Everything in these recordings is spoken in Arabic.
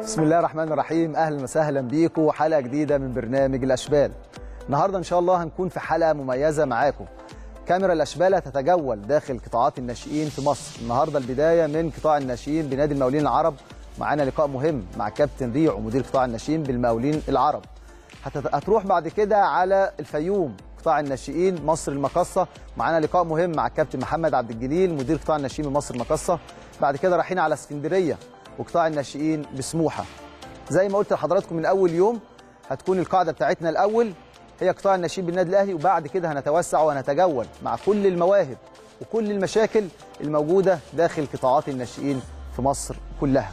بسم الله الرحمن الرحيم. اهلا وسهلا بيكم وحلقه جديده من برنامج الاشبال. النهارده ان شاء الله هنكون في حلقه مميزه معاكم. كاميرا الاشبال هتتجول داخل قطاعات الناشئين في مصر. النهارده البدايه من قطاع الناشئين بنادي المقاولين العرب. معانا لقاء مهم مع كابتن ريعو مدير قطاع الناشئين بالمقاولين العرب. هتروح بعد كده على الفيوم قطاع الناشئين مصر المقصه. معانا لقاء مهم مع الكابتن محمد عبد الجليل مدير قطاع الناشئين بمصر المقصه. بعد كده رايحين على اسكندريه وقطاع الناشئين بسموحه. زي ما قلت لحضراتكم من اول يوم هتكون القاعده بتاعتنا الاول هي قطاع الناشئين بالنادي الاهلي، وبعد كده هنتوسع وهنتجول مع كل المواهب وكل المشاكل الموجوده داخل قطاعات الناشئين في مصر كلها.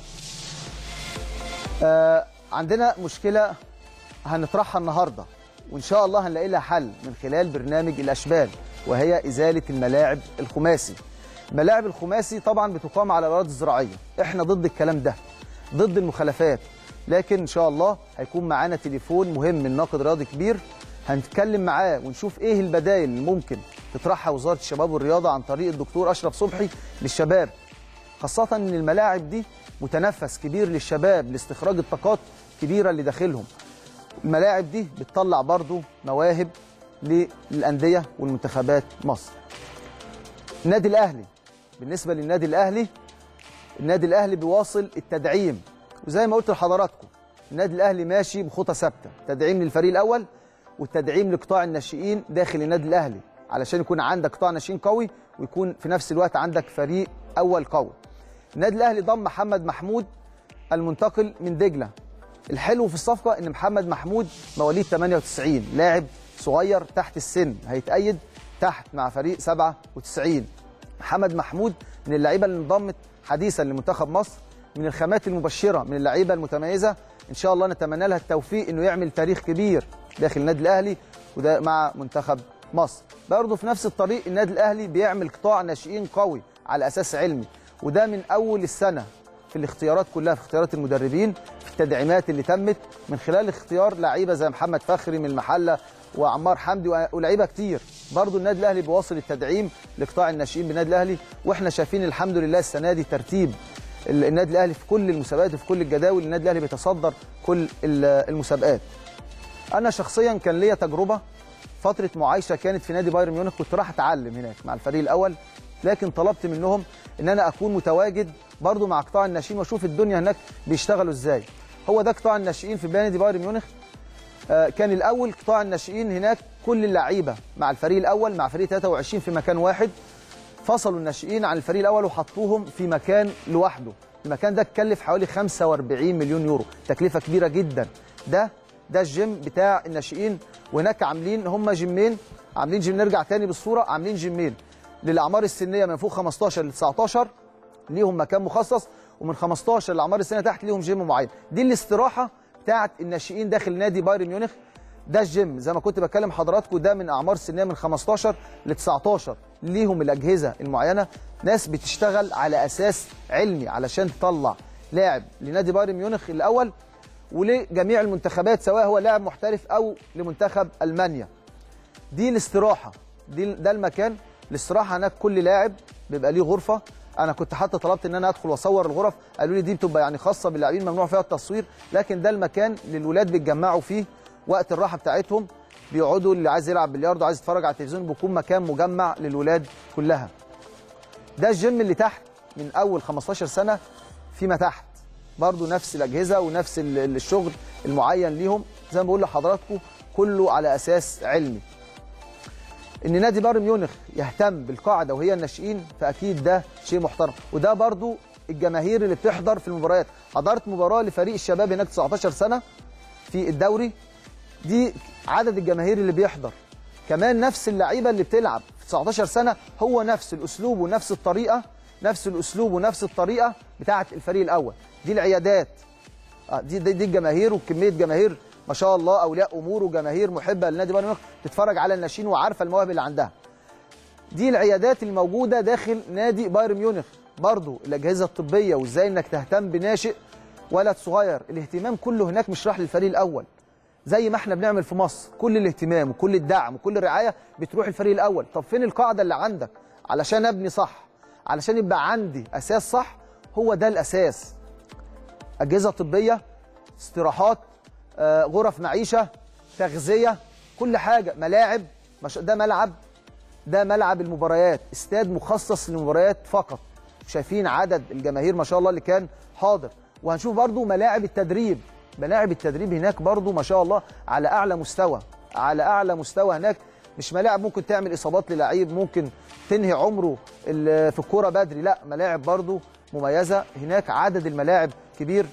عندنا مشكله هنطرحها النهارده وان شاء الله هنلاقي لها حل من خلال برنامج الاشبال، وهي ازاله الملاعب الخماسي. الملاعب الخماسي طبعا بتقام على الاراضي الزراعيه، احنا ضد الكلام ده، ضد المخالفات، لكن ان شاء الله هيكون معانا تليفون مهم من ناقد رياضي كبير هنتكلم معاه ونشوف ايه البدائل اللي ممكن تطرحها وزاره الشباب والرياضه عن طريق الدكتور اشرف صبحي للشباب، خاصه ان الملاعب دي متنفس كبير للشباب لاستخراج الطاقات كبيره اللي داخلهم. الملاعب دي بتطلع برضو مواهب للانديه والمنتخبات مصر. النادي الاهلي، بالنسبه للنادي الاهلي، النادي الاهلي بيواصل التدعيم، وزي ما قلت لحضراتكم النادي الاهلي ماشي بخطى ثابته، تدعيم للفريق الاول والتدعيم لقطاع الناشئين داخل النادي الاهلي علشان يكون عندك قطاع ناشئين قوي ويكون في نفس الوقت عندك فريق اول قوي. النادي الاهلي ضم محمد محمود المنتقل من دجله. الحلو في الصفقه ان محمد محمود مواليد 98، لاعب صغير تحت السن، هيتأيد تحت مع فريق 97. محمد محمود من اللعيبه اللي انضمت حديثا لمنتخب مصر، من الخامات المبشره، من اللعيبه المتميزه، ان شاء الله نتمنى لها التوفيق انه يعمل تاريخ كبير داخل النادي الاهلي وده مع منتخب مصر. برضه في نفس الطريق النادي الاهلي بيعمل قطاع ناشئين قوي على اساس علمي، وده من اول السنه في الاختيارات كلها، في اختيارات المدربين، في التدعيمات اللي تمت من خلال اختيار لعيبه زي محمد فخري من المحله وعمار حمدي ولاعيبه كتير. برضو النادي الاهلي بيواصل التدعيم لقطاع الناشئين بالنادي الاهلي، واحنا شايفين الحمد لله السنه دي ترتيب النادي الاهلي في كل المسابقات وفي كل الجداول. النادي الاهلي بيتصدر كل المسابقات. انا شخصيا كان ليا تجربه فتره معايشه كانت في نادي بايرن ميونخ، كنت راح اتعلم هناك مع الفريق الاول، لكن طلبت منهم ان انا اكون متواجد برضو مع قطاع الناشئين واشوف الدنيا هناك بيشتغلوا ازاي. هو ده قطاع الناشئين في نادي بايرن ميونخ. كان الاول قطاع الناشئين هناك كل اللعيبه مع الفريق الاول مع فريق 23 في مكان واحد، فصلوا الناشئين عن الفريق الاول وحطوهم في مكان لوحده. المكان ده اتكلف حوالي 45 مليون يورو، تكلفه كبيره جدا. ده الجيم بتاع الناشئين، وهناك عاملين هم جيمين، عاملين جيم، نرجع تاني بالصوره، عاملين جيمين للاعمار السنيه من فوق 15 ل 19 ليهم مكان مخصص، ومن 15 لاعمار السنه تحت ليهم جيم معين. دي الاستراحه بتاعت الناشئين داخل نادي بايرن ميونخ. ده الجيم زي ما كنت بكلم حضراتكم، ده من اعمار سنيه من 15 ل 19 ليهم الاجهزه المعينه، ناس بتشتغل على اساس علمي علشان تطلع لاعب لنادي بايرن ميونخ الاول ولجميع المنتخبات سواء هو لاعب محترف او لمنتخب المانيا. دي الاستراحه، ده المكان الاستراحه. هناك كل لاعب بيبقى ليه غرفه. انا كنت حتى طلبت ان انا ادخل واصور الغرف، قالوا لي دي بتبقى يعني خاصه باللاعبين ممنوع فيها التصوير، لكن ده المكان اللي الولاد بيتجمعوا فيه وقت الراحه بتاعتهم، بيقعدوا اللي عايز يلعب بلياردو عايز يتفرج على التلفزيون، بيكون مكان مجمع للولاد كلها. ده الجيم اللي تحت من اول 15 سنه فيما تحت، برضو نفس الاجهزه ونفس الشغل المعين ليهم، زي ما بقول لحضراتكم كله على اساس علمي. ان نادي بايرن ميونخ يهتم بالقاعده وهي الناشئين فاكيد ده شيء محترم، وده برضو الجماهير اللي بتحضر في المباريات. حضرت مباراه لفريق الشباب هناك 19 سنه في الدوري، دي عدد الجماهير اللي بيحضر، كمان نفس اللعيبه اللي بتلعب في 19 سنه هو نفس الاسلوب ونفس الطريقه، نفس الاسلوب ونفس الطريقه بتاعه الفريق الاول. دي العيادات، دي الجماهير، وكميه جماهير ما شاء الله، اولياء امور وجماهير محبه لنادي بايرن ميونخ تتفرج على الناشئين وعارفه المواهب اللي عندها. دي العيادات الموجوده داخل نادي بايرن ميونخ، برضو الاجهزه الطبيه وازاي انك تهتم بناشئ ولد صغير. الاهتمام كله هناك مش راح للفريق الاول زي ما احنا بنعمل في مصر، كل الاهتمام وكل الدعم وكل الرعايه بتروح الفريق الاول. طب فين القاعده اللي عندك علشان ابني صح، علشان يبقى عندي اساس صح؟ هو ده الاساس. اجهزه طبيه، استراحات، غرف معيشه، تغذيه، كل حاجه، ملاعب. ده ملعب المباريات، استاد مخصص للمباريات فقط. شايفين عدد الجماهير ما شاء الله اللي كان حاضر. وهنشوف برضو ملاعب التدريب هناك برضو ما شاء الله على اعلى مستوى هناك. مش ملاعب ممكن تعمل اصابات للعيب، ممكن تنهي عمره في الكوره بدري، لا، ملاعب برضو مميزه هناك. عدد الملاعب كبير،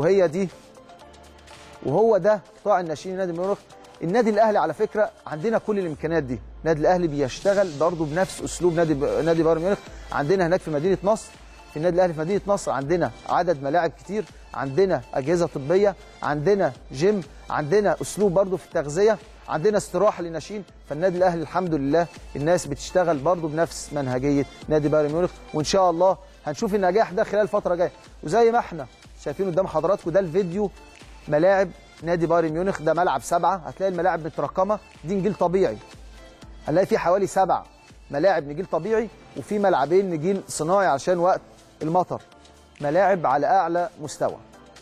وهو ده قطاع الناشئين نادي ميونخ. النادي الاهلي على فكره عندنا كل الامكانيات دي. النادي الاهلي بيشتغل برضو بنفس اسلوب نادي بايرن ميونخ. عندنا هناك في مدينه نصر، في النادي الاهلي في مدينه نصر عندنا عدد ملاعب كتير، عندنا اجهزه طبيه، عندنا جيم، عندنا اسلوب برضو في التغذيه، عندنا استراحه للناشئين. فالنادي الاهلي الحمد لله الناس بتشتغل برضو بنفس منهجيه نادي بايرن ميونخ، وان شاء الله هنشوف النجاح ده خلال الفتره الجايه. وزي ما احنا شايفين قدام حضراتكم ده الفيديو ملاعب نادي بايرن ميونخ. ده ملعب 7، هتلاقي الملاعب مترقمه، دي نجيل طبيعي. هنلاقي فيه حوالي 7 ملاعب نجيل طبيعي، وفي ملعبين نجيل صناعي عشان وقت المطر. ملاعب على اعلى مستوى.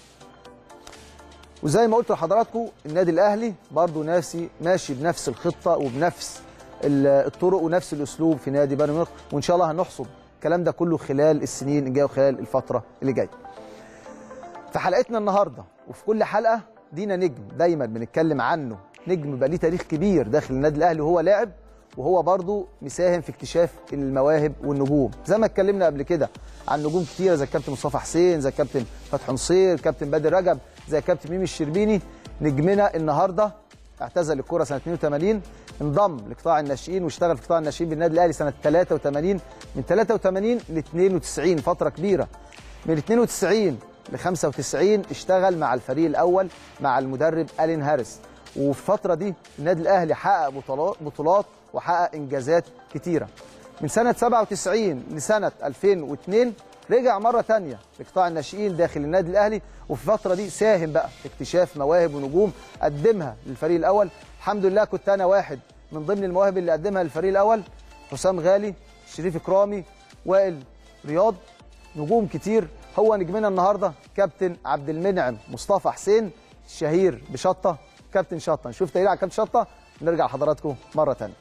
وزي ما قلت لحضراتكم النادي الاهلي برضو ماشي بنفس الخطه وبنفس الطرق ونفس الاسلوب في نادي بايرن ميونخ، وان شاء الله هنحصد الكلام ده كله خلال السنين الجايه وخلال الفتره اللي جايه. في حلقتنا النهارده وفي كل حلقه دينا نجم دايما بنتكلم عنه، نجم بقى ليه تاريخ كبير داخل النادي الاهلي وهو لاعب، وهو برضو مساهم في اكتشاف المواهب والنجوم. زي ما اتكلمنا قبل كده عن نجوم كتيره زي الكابتن مصطفى حسين، زي الكابتن فتحي نصير، كابتن بدر رجب، زي الكابتن ميمي الشربيني. نجمنا النهارده اعتزل الكوره سنه 82، انضم لقطاع الناشئين واشتغل في قطاع الناشئين بالنادي الاهلي سنه 83. من 83 ل 92 فتره كبيره. من 92 ل 95 اشتغل مع الفريق الاول مع المدرب ألين هاريس. وفي الفتره دي النادي الاهلي حقق بطولات وحقق انجازات كتيره. من سنه 97 لسنه 2002 رجع مره ثانيه لقطاع الناشئين داخل النادي الاهلي، وفي الفتره دي ساهم بقى في اكتشاف مواهب ونجوم قدمها للفريق الاول. الحمد لله كنت انا واحد من ضمن المواهب اللي قدمها للفريق الاول. حسام غالي، شريف اكرامي، وائل رياض، نجوم كتير. هو نجمنا النهارده كابتن عبد المنعم مصطفى حسين الشهير بشطه. كابتن شطه، نشوف تقرير على كابتن شطه نرجع لحضراتكم مره ثانيه.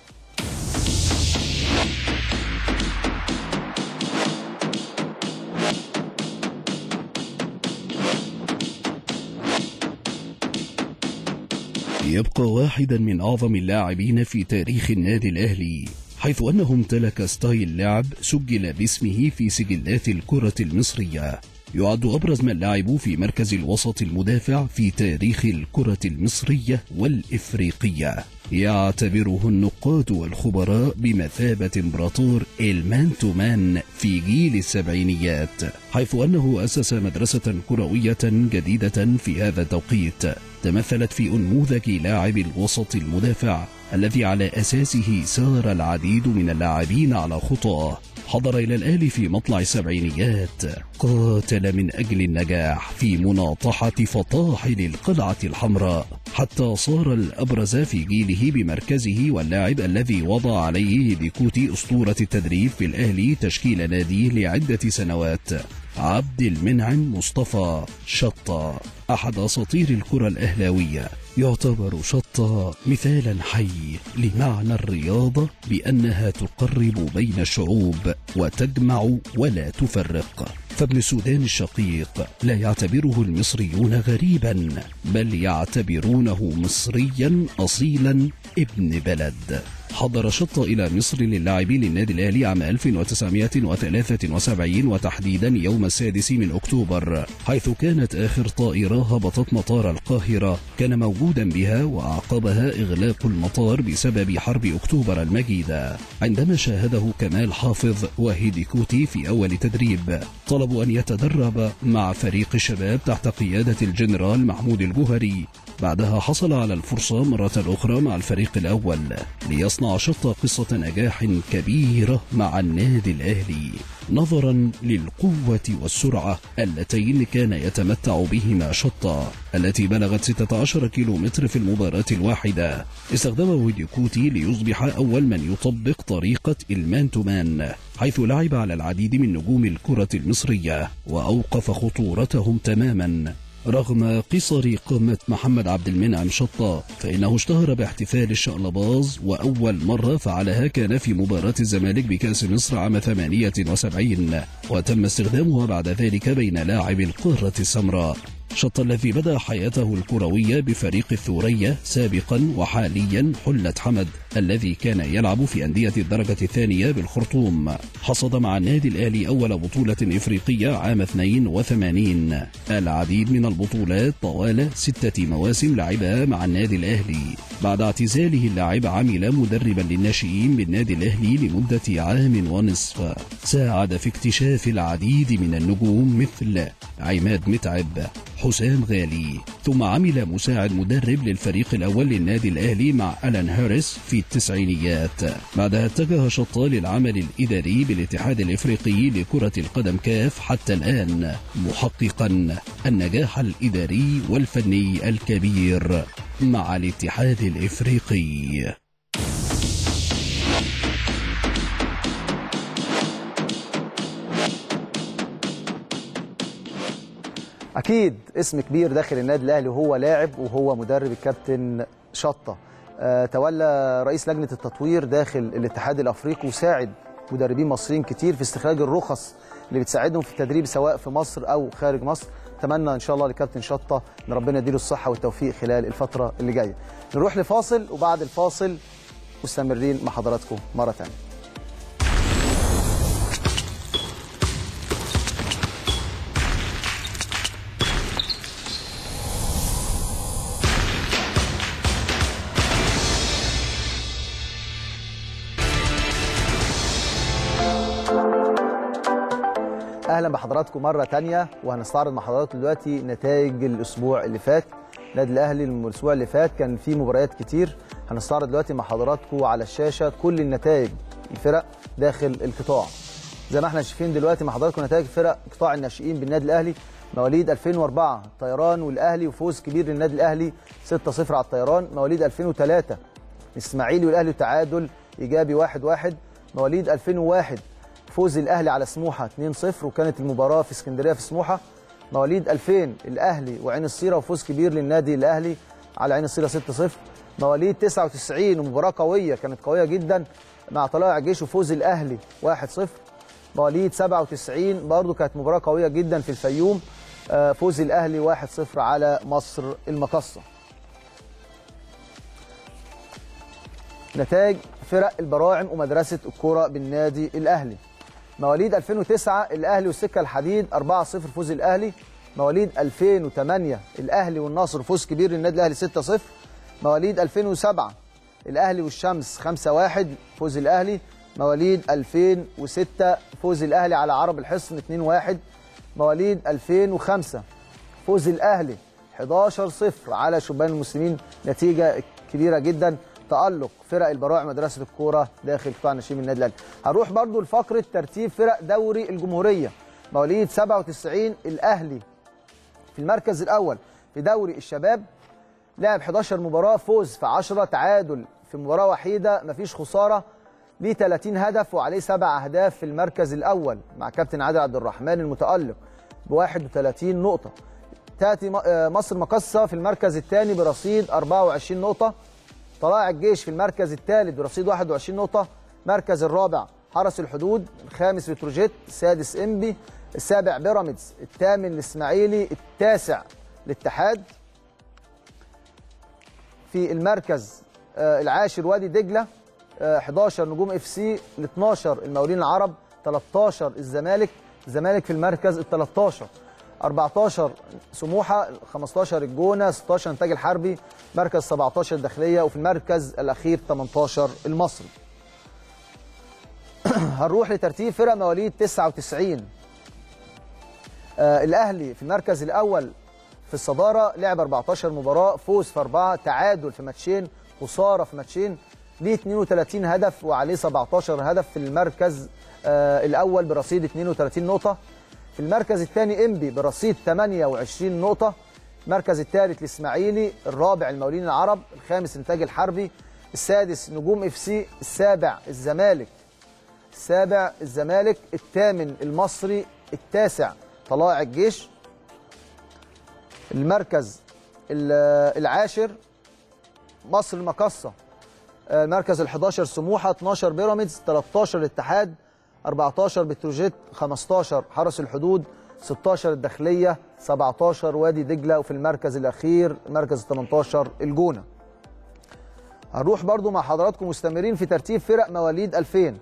يبقى واحدا من أعظم اللاعبين في تاريخ النادي الأهلي، حيث أنه امتلك ستايل لعب سجل باسمه في سجلات الكرة المصرية. يعد أبرز من لعبوا في مركز الوسط المدافع في تاريخ الكرة المصرية والإفريقية. يعتبره النقاد والخبراء بمثابة إمبراطور المان تو مان في جيل السبعينيات، حيث أنه أسس مدرسة كروية جديدة في هذا التوقيت تمثلت في أنموذج لاعب الوسط المدافع الذي على أساسه سار العديد من اللاعبين على خطاه. حضر إلى الأهلي في مطلع السبعينيات، قاتل من أجل النجاح في مناطحة فطاحل القلعة الحمراء، حتى صار الأبرز في جيله بمركزه واللاعب الذي وضع عليه هيديكوتي أسطورة التدريب في الأهلي تشكيل ناديه لعدة سنوات. عبد المنعم مصطفى شطة أحد أساطير الكرة الأهلاوية. يعتبر شطة مثالا حي لمعنى الرياضة بأنها تقرب بين الشعوب وتجمع ولا تفرق. فابن السودان الشقيق لا يعتبره المصريون غريبا، بل يعتبرونه مصريا أصيلا ابن بلد. حضر شطة إلى مصر للعب للنادي الأهلي عام 1973 وتحديدا يوم 6 من أكتوبر، حيث كانت آخر طائرة هبطت مطار القاهرة كان موجودا بها، وأعقبها إغلاق المطار بسبب حرب أكتوبر المجيدة. عندما شاهده كمال حافظ وهيديكوتي في أول تدريب، طلبوا أن يتدرب مع فريق الشباب تحت قيادة الجنرال محمود الجوهري. بعدها حصل على الفرصة مرة أخرى مع الفريق الأول ليصنع صنع شطة قصة نجاح كبيرة مع النادي الأهلي نظرا للقوة والسرعة اللتين كان يتمتع بهما شطة التي بلغت 16 كيلومتر في المباراة الواحدة. استخدمه هيديكوتي ليصبح أول من يطبق طريقة المان تو مان، حيث لعب على العديد من نجوم الكرة المصرية وأوقف خطورتهم تماما. رغم قصر قامة محمد عبد المنعم شطة، فإنه اشتهر باحتفال الشقلباز، وأول مرة فعلها كان في مباراة الزمالك بكأس مصر عام 78، وتم استخدامها بعد ذلك بين لاعب القارة السمراء. شطة الذي بدأ حياته الكروية بفريق الثورية سابقا، وحاليا حلة حمد الذي كان يلعب في أندية الدرجة الثانية بالخرطوم، حصد مع النادي الأهلي أول بطولة إفريقية عام 82. العديد من البطولات طوال 6 مواسم لعبها مع النادي الأهلي. بعد اعتزاله اللاعب عمل مدربا للناشئين بالنادي الأهلي لمدة عام ونصف، ساعد في اكتشاف العديد من النجوم مثل عماد متعب، حسام غالي، ثم عمل مساعد مدرب للفريق الأول للنادي الأهلي مع ألان هاريس في التسعينيات. بعدها اتجه شطة للعمل الإداري بالاتحاد الإفريقي لكرة القدم كاف حتى الآن، محققا النجاح الإداري والفني الكبير مع الاتحاد الإفريقي. أكيد اسم كبير داخل النادي الأهلي وهو لاعب وهو مدرب الكابتن شطة. تولى رئيس لجنة التطوير داخل الاتحاد الأفريقي، وساعد مدربين مصريين كتير في استخراج الرخص اللي بتساعدهم في التدريب سواء في مصر أو خارج مصر. أتمنى إن شاء الله لكابتن شطة إن ربنا يديله الصحة والتوفيق خلال الفترة اللي جاية. نروح لفاصل، وبعد الفاصل مستمرين مع حضراتكم مرة تانية. اهلا بحضراتكم مره تانية، وهنستعرض مع حضراتكم دلوقتي نتائج الاسبوع اللي فات. النادي الاهلي الاسبوع اللي فات كان فيه مباريات كتير، هنستعرض دلوقتي مع حضراتكم على الشاشه كل النتائج الفرق داخل القطاع. زي ما احنا شايفين دلوقتي مع حضراتكم نتائج فرق قطاع الناشئين بالنادي الاهلي. مواليد 2004 الطيران والاهلي وفوز كبير للنادي الاهلي 6-0 على الطيران. مواليد 2003 الاسماعيلي والاهلي تعادل ايجابي 1-1. مواليد 2001 فوز الاهلي على سموحه 2-0، وكانت المباراه في اسكندريه في سموحه. مواليد 2000 الاهلي وعين السيره وفوز كبير للنادي الاهلي على عين السيره 6-0. مواليد 99 ومباراه قويه كانت قويه جدا مع طلائع الجيش وفوز الاهلي 1-0. مواليد 97 برضو كانت مباراه قويه جدا في الفيوم، فوز الاهلي 1-0 على مصر المقصه. نتائج فرق البراعم ومدرسه الكره بالنادي الاهلي. مواليد 2009 الاهلي والسكه الحديد 4-0 فوز الاهلي. مواليد 2008 الاهلي والنصر فوز كبير للنادي الاهلي 6-0. مواليد 2007 الاهلي والشمس 5-1 فوز الاهلي. مواليد 2006 فوز الاهلي على عرب الحصن 2-1. مواليد 2005 فوز الاهلي 11-0 على شبان المسلمين، نتيجه كبيره جدا. تألق فرق البراعم مدرسة الكورة داخل قطاع الناشئين من النادي الأهلي. هنروح برضو لفقرة ترتيب فرق دوري الجمهورية. مواليد 97 الأهلي في المركز الأول في دوري الشباب، لعب 11 مباراة، فوز في 10، تعادل في مباراة وحيدة، مفيش خسارة، ليه 30 هدف وعليه 7 أهداف في المركز الأول مع كابتن عادل عبد الرحمن المتألق ب 31 نقطة. تأتي مصر مقصة في المركز الثاني برصيد 24 نقطة. طلائع الجيش في المركز الثالث برصيد 21 نقطة. مركز الرابع حرس الحدود، الخامس بتروجيت، السادس انبي، السابع بيراميدز، الثامن الاسماعيلي، التاسع الاتحاد. في المركز العاشر وادي دجلة، 11 نجوم اف سي، ال 12 المقاولين العرب، 13 الزمالك في المركز ال 13، 14 سموحه، 15 الجونه، 16 انتاج الحربي، مركز 17 الداخليه، وفي المركز الاخير 18 المصري. هنروح لترتيب فرق مواليد 99. الاهلي في المركز الاول في الصداره، لعب 14 مباراه، فوز في 4، تعادل في ماتشين، خساره في ماتشين. ليه 32 هدف وعليه 17 هدف في المركز الأول برصيد 32 نقطة. في المركز الثاني إنبي برصيد 28 نقطة. المركز الثالث الإسماعيلي، الرابع المقاولين العرب، الخامس الإنتاج الحربي، السادس نجوم اف سي، السابع الزمالك، الثامن المصري، التاسع طلائع الجيش. المركز العاشر مصر المقصة. المركز ال11 سموحة، 12 بيراميدز، 13 الاتحاد، 14 بتروجيت، 15 حرس الحدود، 16 الداخلية، 17 وادي دجلة، وفي المركز الأخير المركز 18 الجونة. هنروح برضو مع حضراتكم مستمرين في ترتيب فرق مواليد 2000.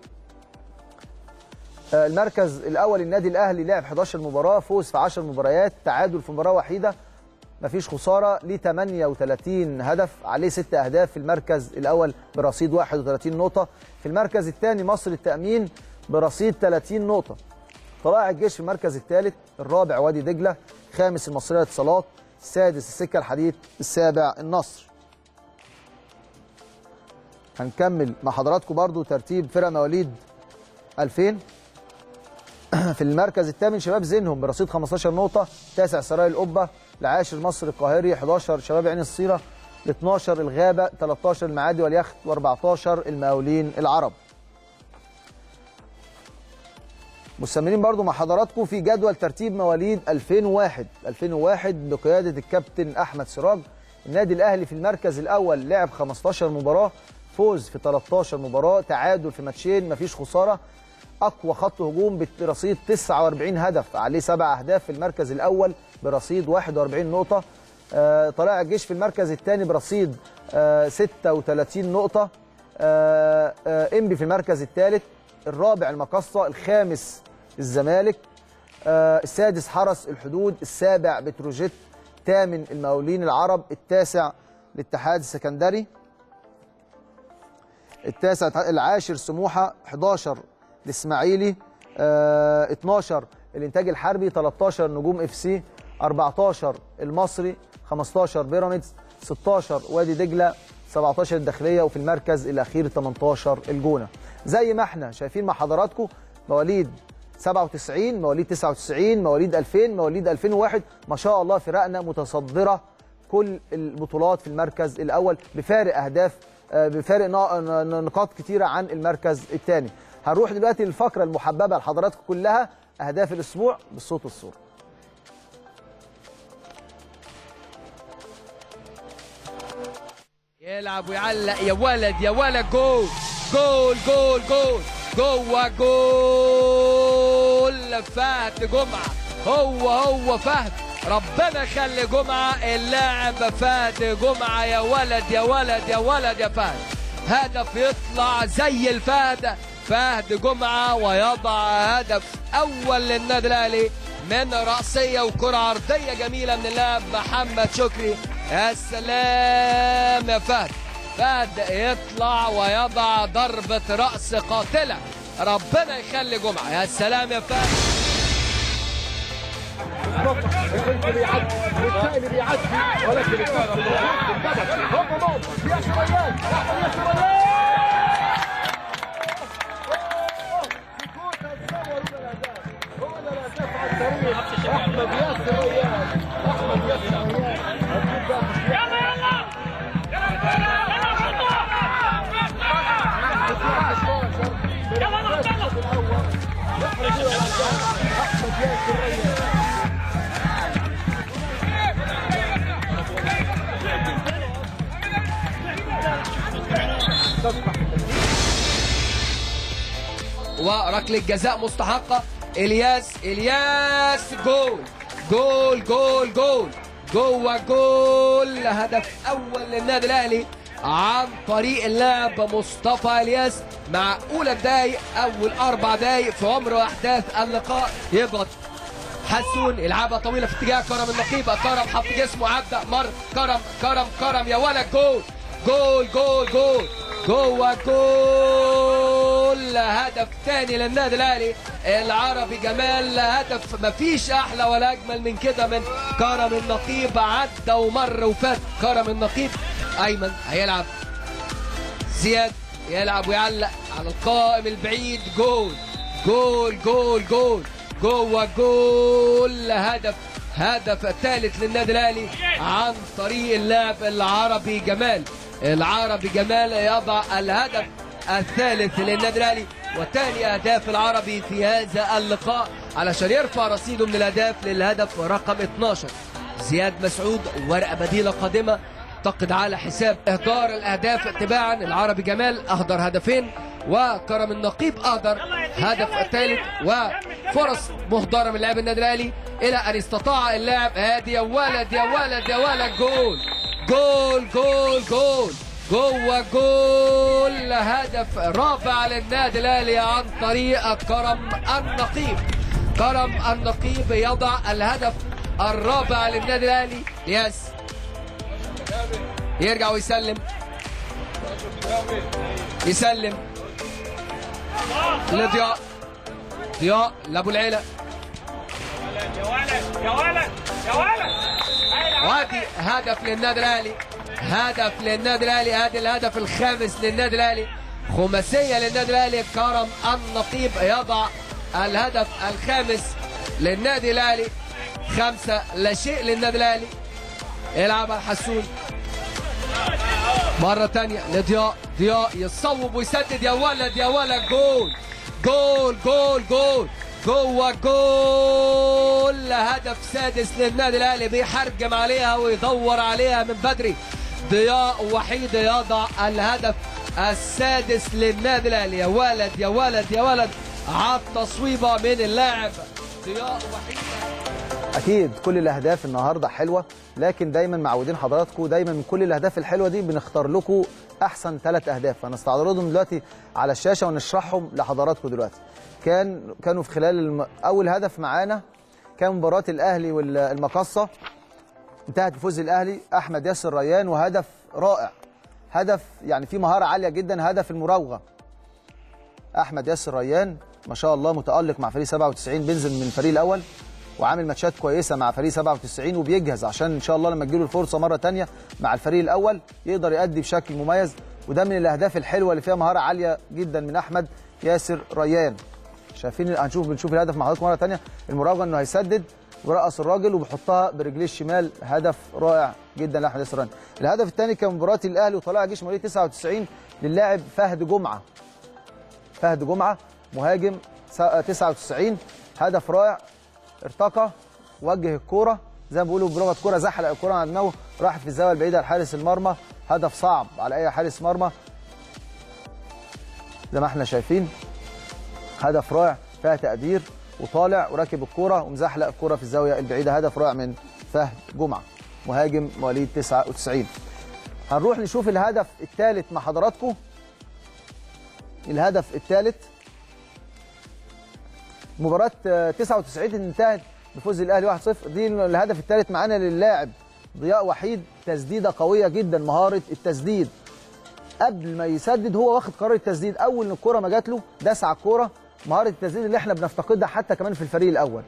المركز الأول النادي الأهلي لعب 11 مباراة، فوز في 10 مباريات، تعادل في مباراة وحيدة، مفيش خسارة، ليه 38 هدف، عليه 6 أهداف في المركز الأول برصيد 31 نقطة. في المركز الثاني مصر التأمين برصيد 30 نقطة. طلائع الجيش في المركز الثالث، الرابع وادي دجلة، الخامس المصرية للاتصالات، السادس السكة الحديد، السابع النصر. هنكمل مع حضراتكم برضو ترتيب فرق مواليد 2000. في المركز الثامن شباب زينهم برصيد 15 نقطة، التاسع سراي القبة، العاشر مصر القاهري، 11 شباب عين الصيرة، 12 الغابة، 13 المعادي واليخت، و14 المقاولين العرب. مستمرين برضو مع حضراتكم في جدول ترتيب مواليد 2001 بقيادة الكابتن أحمد سراج. النادي الأهلي في المركز الأول لعب 15 مباراة، فوز في 13 مباراة، تعادل في ماتشين، مفيش خسارة، أقوى خط هجوم برصيد 49 هدف، عليه 7 أهداف في المركز الأول برصيد 41 نقطة. طلائع الجيش في المركز الثاني برصيد 36 نقطة. إنبي في المركز الثالث، الرابع المقصة، الخامس الزمالك، السادس حرس الحدود، السابع بتروجيت، الثامن المقاولين العرب، التاسع الاتحاد السكندري، العاشر سموحة، 11 الاسماعيلي، 12 الانتاج الحربي، 13 نجوم اف سي، 14 المصري، 15 بيراميدز، 16 وادي دجله، 17 الداخليه، وفي المركز الاخير 18 الجونه. زي ما احنا شايفين مع حضراتكم مواليد 97، مواليد 99، مواليد 2000، مواليد 2001، ما شاء الله فرقنا متصدره كل البطولات في المركز الاول بفارق اهداف، بفارق نقاط كتيره عن المركز الثاني. هنروح دلوقتي للفقره المحببه لحضراتكم كلها، اهداف الاسبوع بالصوت والصوره. يلعب ويعلق يا ولد يا ولد، جول جول جول جول جوه جول فهد جمعه، هو فهد، ربنا يخلي جمعه اللاعب فهد جمعه، يا ولد يا ولد يا ولد يا فهد، هدف يطلع زي الفهد، فهد جمعه، ويضع هدف اول للنادي الاهلي من رأسية وكرة عرضية جميلة من اللاعب محمد شكري. يا سلام يا فهد، فهد يطلع ويضع ضربة رأس قاتلة، ربنا يخلي جمعة. يا سلام يا فهد. البنك بيعدي والثاني بيعدي ولكن يا شريان احمد ياسر ريان، احمد ياسر ريان، يلا يلا وركلة جزاء مستحقة، الياس جول جول جول جول جوه جول، هدف اول للنادي الاهلي عن طريق اللاعب مصطفى الياس مع اولى دقايق، اول 4 دقايق في عمر واحداث اللقاء. يضغط حسون، يلعبها طويله في اتجاه كرم النقيبه، كرم حط جسمه، عدى مر كرم يا ولد، جول جول جول جول جوه جول، هدف ثاني للنادي الاهلي العربي جمال، هدف مفيش احلى ولا اجمل من كده من كرم النقيب، عدى ومر وفات كرم النقيب. ايمن هيلعب، زياد يلعب ويعلق على القائم البعيد. جول جول جول جول جوه جول. هدف الثالث للنادي الاهلي عن طريق اللاعب العربي جمال. العربي جمال يضع الهدف الثالث للنادي الاهلي وثاني اهداف العربي في هذا اللقاء علشان يرفع رصيده من الاهداف للهدف رقم 12. زياد مسعود ورقه بديله قادمه تقد على حساب اهدار الاهداف تباعا. العربي جمال اهدر هدفين وكرم النقيب اهدر هدف الثالث وفرص مهدره من لاعب النادي الاهلي الى ان استطاع اللاعب ادي يا ولد يا ولد يا ولد. جول جول جول جول جوه جول. هدف رابع للنادي الاهلي عن طريق كرم النقيب. كرم النقيب يضع الهدف الرابع للنادي الاهلي. ياس يرجع ويسلم لضياء. ضياء لابو العيله. يا ولد يا ولد يا ولد. وادي هدف للنادي الاهلي. هدف للنادي الاهلي. ادي الهدف الخامس للنادي الاهلي. خماسيه للنادي الاهلي. كرم النقيب يضع الهدف الخامس للنادي الاهلي. 5-0 للنادي الاهلي. يلعب الحسون مرة تانية لضياء. ضياء يصوب ويسدد يا ولد يا ولد. جول جول جول جول جوه جول. هدف سادس للنادي الاهلي بيحرجم عليها ويدور عليها من بدري. ضياء وحيد يضع الهدف السادس للنادي الاهلي. يا ولد يا ولد يا ولد على التصويبه من اللاعب ضياء وحيد. اكيد كل الاهداف النهارده حلوه، لكن دايما معودين حضراتكم دايما من كل الاهداف الحلوه دي بنختار لكم احسن 3 اهداف، فنستعرضهم دلوقتي على الشاشه ونشرحهم لحضراتكم دلوقتي. كانوا في خلال اول هدف معانا كان مباراه الاهلي والمقصه، انتهت بفوز الاهلي. احمد ياسر ريان وهدف رائع، هدف يعني فيه مهاره عاليه جدا، هدف المراوغه. احمد ياسر ريان ما شاء الله متالق مع فريق 97، بينزل من الفريق الاول وعامل ماتشات كويسه مع فريق 97 وبيجهز عشان ان شاء الله لما تجيله الفرصه مره ثانيه مع الفريق الاول يقدر يؤدي بشكل مميز. وده من الاهداف الحلوه اللي فيها مهاره عاليه جدا من احمد ياسر ريان. شايفين بنشوف الهدف مع حضراتكم مره ثانيه، المراوغه انه هيسدد ورقص الراجل وبيحطها برجليه الشمال، هدف رائع جدا لاحمد ياسر ريان. الهدف الثاني كان مباراه الاهلي وطلائع الجيش مواليد 99 للاعب فهد جمعه. فهد جمعه مهاجم 99، هدف رائع، ارتقى وجه الكوره زي ما بيقولوا بلغه كوره، زحلق الكوره على دماغه راحت في الزاويه البعيده لحارس المرمى. هدف صعب على اي حارس مرمى زي ما احنا شايفين، هدف رائع فيها تقدير وطالع وراكب الكوره ومزحلق الكوره في الزاويه البعيده. هدف رائع من فهد جمعه مهاجم مواليد 99. هنروح نشوف الهدف الثالث مع حضراتكم. الهدف الثالث مباراة 99 انتهت بفوز الاهلي 1-0. دي الهدف الثالث معانا للاعب ضياء وحيد، تسديده قويه جدا، مهاره التسديد قبل ما يسدد هو واخد قرار التسديد، اول ان الكوره ما جات له داس على الكوره. مهاره التسديد اللي احنا بنفتقدها حتى كمان في الفريق الاول.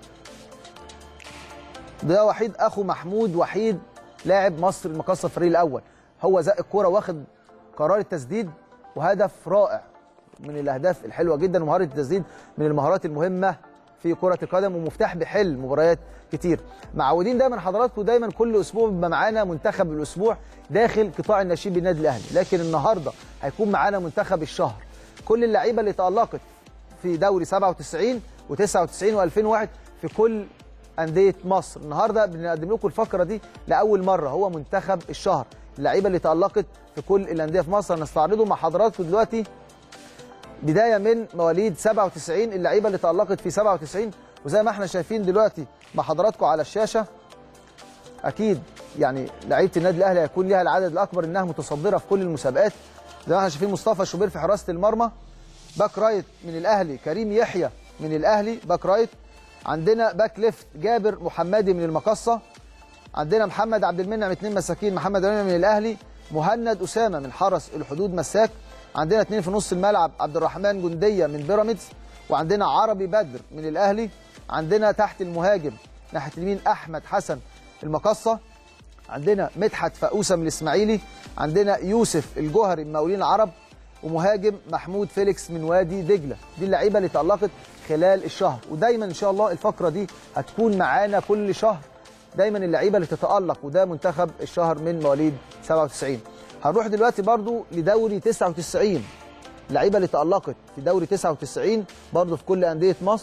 ضياء وحيد اخو محمود وحيد لاعب مصر المقاصه الفريق الاول، هو زق الكوره واخد قرار التسديد، وهدف رائع من الاهداف الحلوه جدا. ومهاره التسديد من المهارات المهمه في كره القدم ومفتاح بحل مباريات كتير. معودين دايما حضراتكم دايما كل اسبوع بيبقى معانا منتخب الاسبوع داخل قطاع الناشئين بالنادي الاهلي، لكن النهارده هيكون معانا منتخب الشهر. كل اللعيبه اللي تالقت في دوري 97 و99 و2001 في كل انديه مصر، النهارده بنقدم لكم الفقره دي لاول مره، هو منتخب الشهر، اللعيبه اللي تالقت في كل الانديه في مصر. هنستعرضه مع حضراتكم دلوقتي بدايه من مواليد 97، اللعيبه اللي تالقت في 97. وزي ما احنا شايفين دلوقتي مع حضراتكم على الشاشه، اكيد يعني لعيبه النادي الاهلي هيكون ليها العدد الاكبر انها متصدره في كل المسابقات. زي ما احنا شايفين مصطفى شوبير في حراسه المرمى، باك رايت من الاهلي كريم يحيى من الاهلي باك رايت، عندنا باك ليفت جابر محمدي من المقصه، عندنا محمد عبد المنعم 2 مساكين، محمد عبد المنعم من الاهلي، مهند اسامه من حرس الحدود مساك، عندنا 2 في نص الملعب عبد الرحمن جنديه من بيراميدز، وعندنا عربي بدر من الاهلي، عندنا تحت المهاجم ناحيه اليمين احمد حسن المقصه، عندنا مدحت فؤوسه من الاسماعيلي، عندنا يوسف الجوهري من مقاولين العرب، ومهاجم محمود فيليكس من وادي دجله. دي اللعيبه اللي تألقت خلال الشهر، ودايما ان شاء الله الفقره دي هتكون معانا كل شهر، دايما اللعيبه اللي تتألق، وده منتخب الشهر من مواليد 97. هنروح دلوقتي برضو لدوري 99، اللعيبه اللي تألقت في دوري 99 برضو في كل انديه مصر.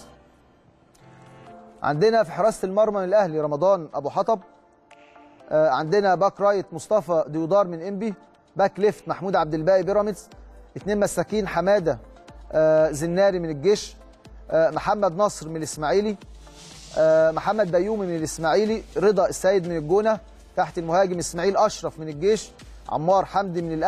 عندنا في حراسه المرمى من الاهلي رمضان ابو حطب، عندنا باك رايت مصطفى ديودار من انبي، باك ليفت محمود عبد الباقي بيراميدز، 2 مساكين حماده زناري من الجيش، محمد نصر من الاسماعيلي، محمد بيومي من الاسماعيلي، رضا السيد من الجونه، تحت المهاجم اسماعيل اشرف من الجيش، عمار حمدي من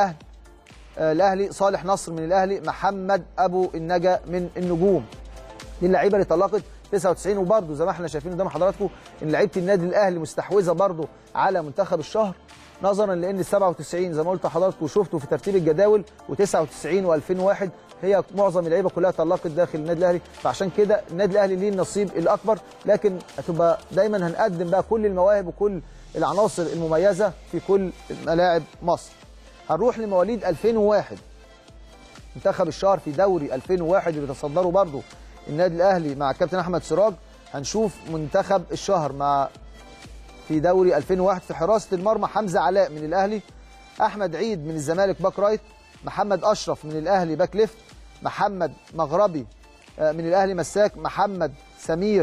الاهلي، صالح نصر من الاهلي، محمد ابو النجا من النجوم. دي اللعيبه اللي طلقت 99. وبرده زي ما احنا شايفين قدام حضراتكم ان لعيبه النادي الاهلي مستحوذه برده على منتخب الشهر، نظرا لان 97 زي ما قلت لحضراتكم وشفتوا في ترتيب الجداول، و99 و2001 هي معظم اللعيبه كلها طلقت داخل النادي الاهلي، فعشان كده النادي الاهلي ليه النصيب الاكبر، لكن هتبقى دايما هنقدم بقى كل المواهب وكل العناصر المميزه في كل ملاعب مصر. هنروح لمواليد 2001، منتخب الشهر في دوري 2001 اللي بيتصدره برضه النادي الاهلي مع الكابتن احمد سراج. هنشوف منتخب الشهر في دوري 2001 في حراسه المرمى حمزه علاء من الاهلي، احمد عيد من الزمالك باك رايت، محمد اشرف من الاهلي باك ليفت، محمد مغربي من الاهلي مساك، محمد سمير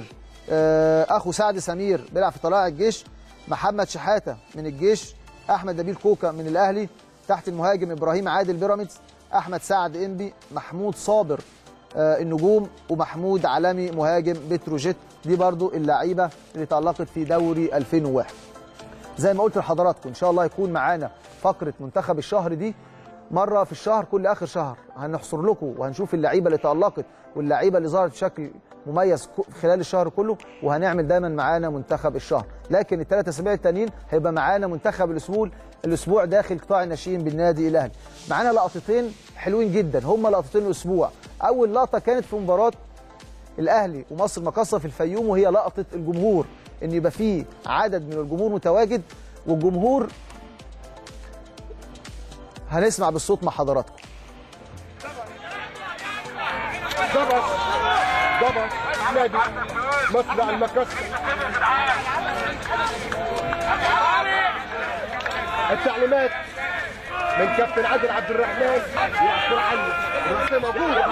اخو سعد سمير بيلعب في طلائع الجيش، محمد شحاته من الجيش، احمد نبيل كوكا من الاهلي، تحت المهاجم ابراهيم عادل بيراميدز، احمد سعد انبي، محمود صابر النجوم، ومحمود علمي مهاجم بتروجيت. دي برضو اللعيبه اللي تألقت في دوري 2001. زي ما قلت لحضراتكم ان شاء الله يكون معانا فقره منتخب الشهر دي مره في الشهر، كل اخر شهر هنحصر لكم وهنشوف اللعيبه اللي تألقت واللعيبه اللي ظهرت بشكل مميز خلال الشهر كله، وهنعمل دايما معانا منتخب الشهر. لكن ال3 اسابيع التانيين هيبقى معانا منتخب الاسبوع داخل قطاع الناشئين بالنادي الاهلي. معانا لقطتين حلوين جدا، هم لقطتين الاسبوع. اول لقطه كانت في مباراه الاهلي ومصر مقاصه في الفيوم، وهي لقطه الجمهور، ان يبقى فيه عدد من الجمهور متواجد، والجمهور هنسمع بالصوت مع حضراتكم. ضبط نادي مصنع المكسر، التعليمات من كابتن عادل عبد الرحمن يحصل عنه الرأسية موجودة.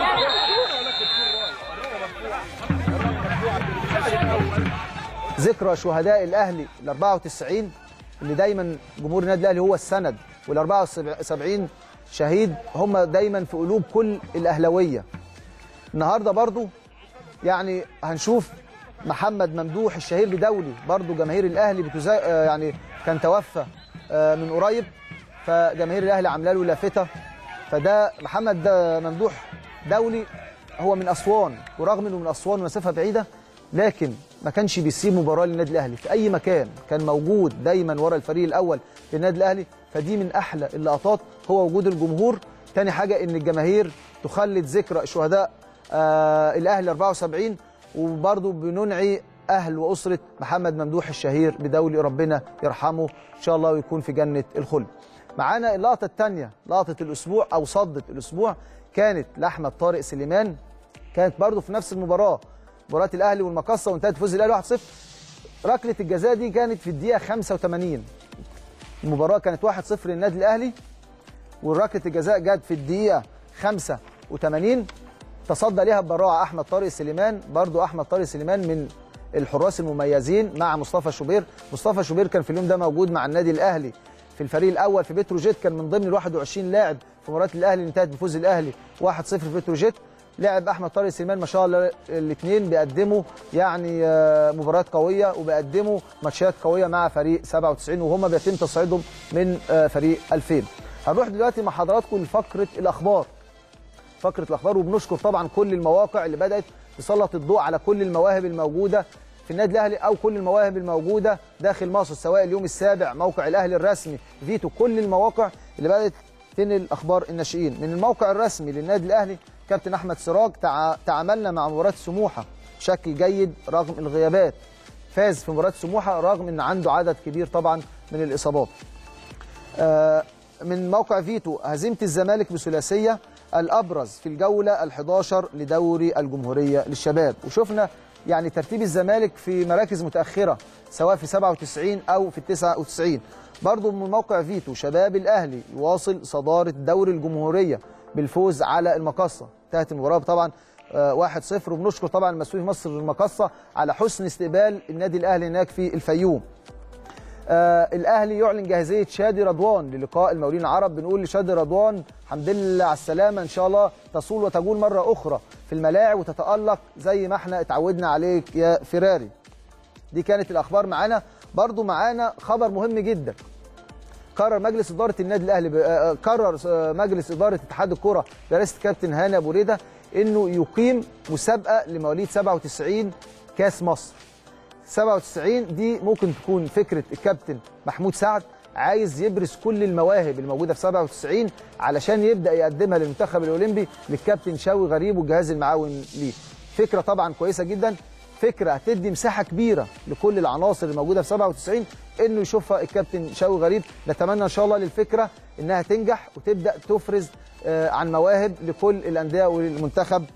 ذكرى شهداء الاهلي ال94 اللي دايما جمهور النادي الاهلي هو السند، وال74 شهيد هم دايما في قلوب كل الاهلاويه. النهارده برضو يعني هنشوف محمد ممدوح الشهير بدولي، برضو جماهير الاهلي يعني كان توفى من قريب، فجماهير الاهلي عامله له لافته. فده محمد ممدوح دولي، هو من اسوان، ورغم انه من اسوان ومسافه بعيده لكن ما كانش بيسيب مباراه للنادي الاهلي في اي مكان، كان موجود دايما ورا الفريق الاول للنادي الاهلي. فدي من احلى اللقطات، هو وجود الجمهور. تاني حاجه ان الجماهير تخلد ذكرى شهداء الاهلي 74، وبرضه بننعي اهل واسره محمد ممدوح الشهير بدولي، ربنا يرحمه ان شاء الله ويكون في جنه الخلد. معانا اللقطه الثانيه، لقطه الاسبوع او صدة الاسبوع، كانت لاحمد طارق سليمان، كانت برضه في نفس مباراه الاهلي والمقاصه، وانتهت فوز الاهلي 1-0. ركله الجزاء دي كانت في الدقيقه 85. المباراه كانت 1-0 للنادي الاهلي، وركله الجزاء جت في الدقيقه 85. تصدى ليها ببراعه احمد طارق سليمان، برضو احمد طارق سليمان من الحراس المميزين مع مصطفى شوبير. مصطفى شوبير كان في اليوم ده موجود مع النادي الاهلي في الفريق الاول في بتروجيت، كان من ضمن ال 21 لاعب في مباراه الاهلي اللي انتهت بفوز الاهلي 1-0 في بتروجيت. لعب احمد طارق سليمان ما شاء الله، الاثنين بيقدموا يعني مباريات قويه وبيقدموا ماتشات قويه مع فريق 97، وهم بيتم تصعيدهم من فريق 2000. هنروح دلوقتي مع حضراتكم لفقره الاخبار. وبنشكر طبعا كل المواقع اللي بدات تسلط الضوء على كل المواهب الموجوده في النادي الاهلي او كل المواهب الموجوده داخل مصر، سواء اليوم السابع، موقع الاهلي الرسمي، فيتو، كل المواقع اللي بدات تنقل اخبار الناشئين. من الموقع الرسمي للنادي الاهلي كابتن احمد سراج، تعاملنا مع مباراه سموحه بشكل جيد رغم الغيابات، فاز في مباراه سموحه رغم ان عنده عدد كبير طبعا من الاصابات. من موقع فيتو، هزيمه الزمالك بثلاثيه الابرز في الجوله ال11 لدوري الجمهوريه للشباب، وشفنا يعني ترتيب الزمالك في مراكز متاخره سواء في 97 او في 99. برضه من موقع فيتو شباب الاهلي يواصل صداره دوري الجمهوريه بالفوز على المقصه، انتهت المباراه طبعا 1-0، وبنشكر طبعا المسؤولين في مصر المقصه على حسن استقبال النادي الاهلي هناك في الفيوم. الاهلي يعلن جاهزيه شادي رضوان للقاء المقاولين العرب. بنقول لشادي رضوان الحمد لله على السلامه، ان شاء الله تصول وتجول مره اخرى في الملاعب وتتالق زي ما احنا اتعودنا عليك يا فيراري. دي كانت الاخبار معانا. برضو معانا خبر مهم جدا. قرر مجلس اداره النادي الاهلي قرر مجلس اداره اتحاد الكره برئاسه الكابتن هاني ابو ريده انه يقيم مسابقه لمواليد 97 كاس مصر. 97 دي ممكن تكون فكره الكابتن محمود سعد، عايز يبرز كل المواهب الموجوده في 97 علشان يبدا يقدمها للمنتخب الاولمبي للكابتن شوقي غريب والجهاز المعاون ليه. فكره طبعا كويسه جدا، فكره هتدي مساحه كبيره لكل العناصر الموجوده في 97 انه يشوفها الكابتن شوقي غريب. نتمنى ان شاء الله للفكره انها تنجح وتبدا تفرز عن مواهب لكل الانديه والمنتخب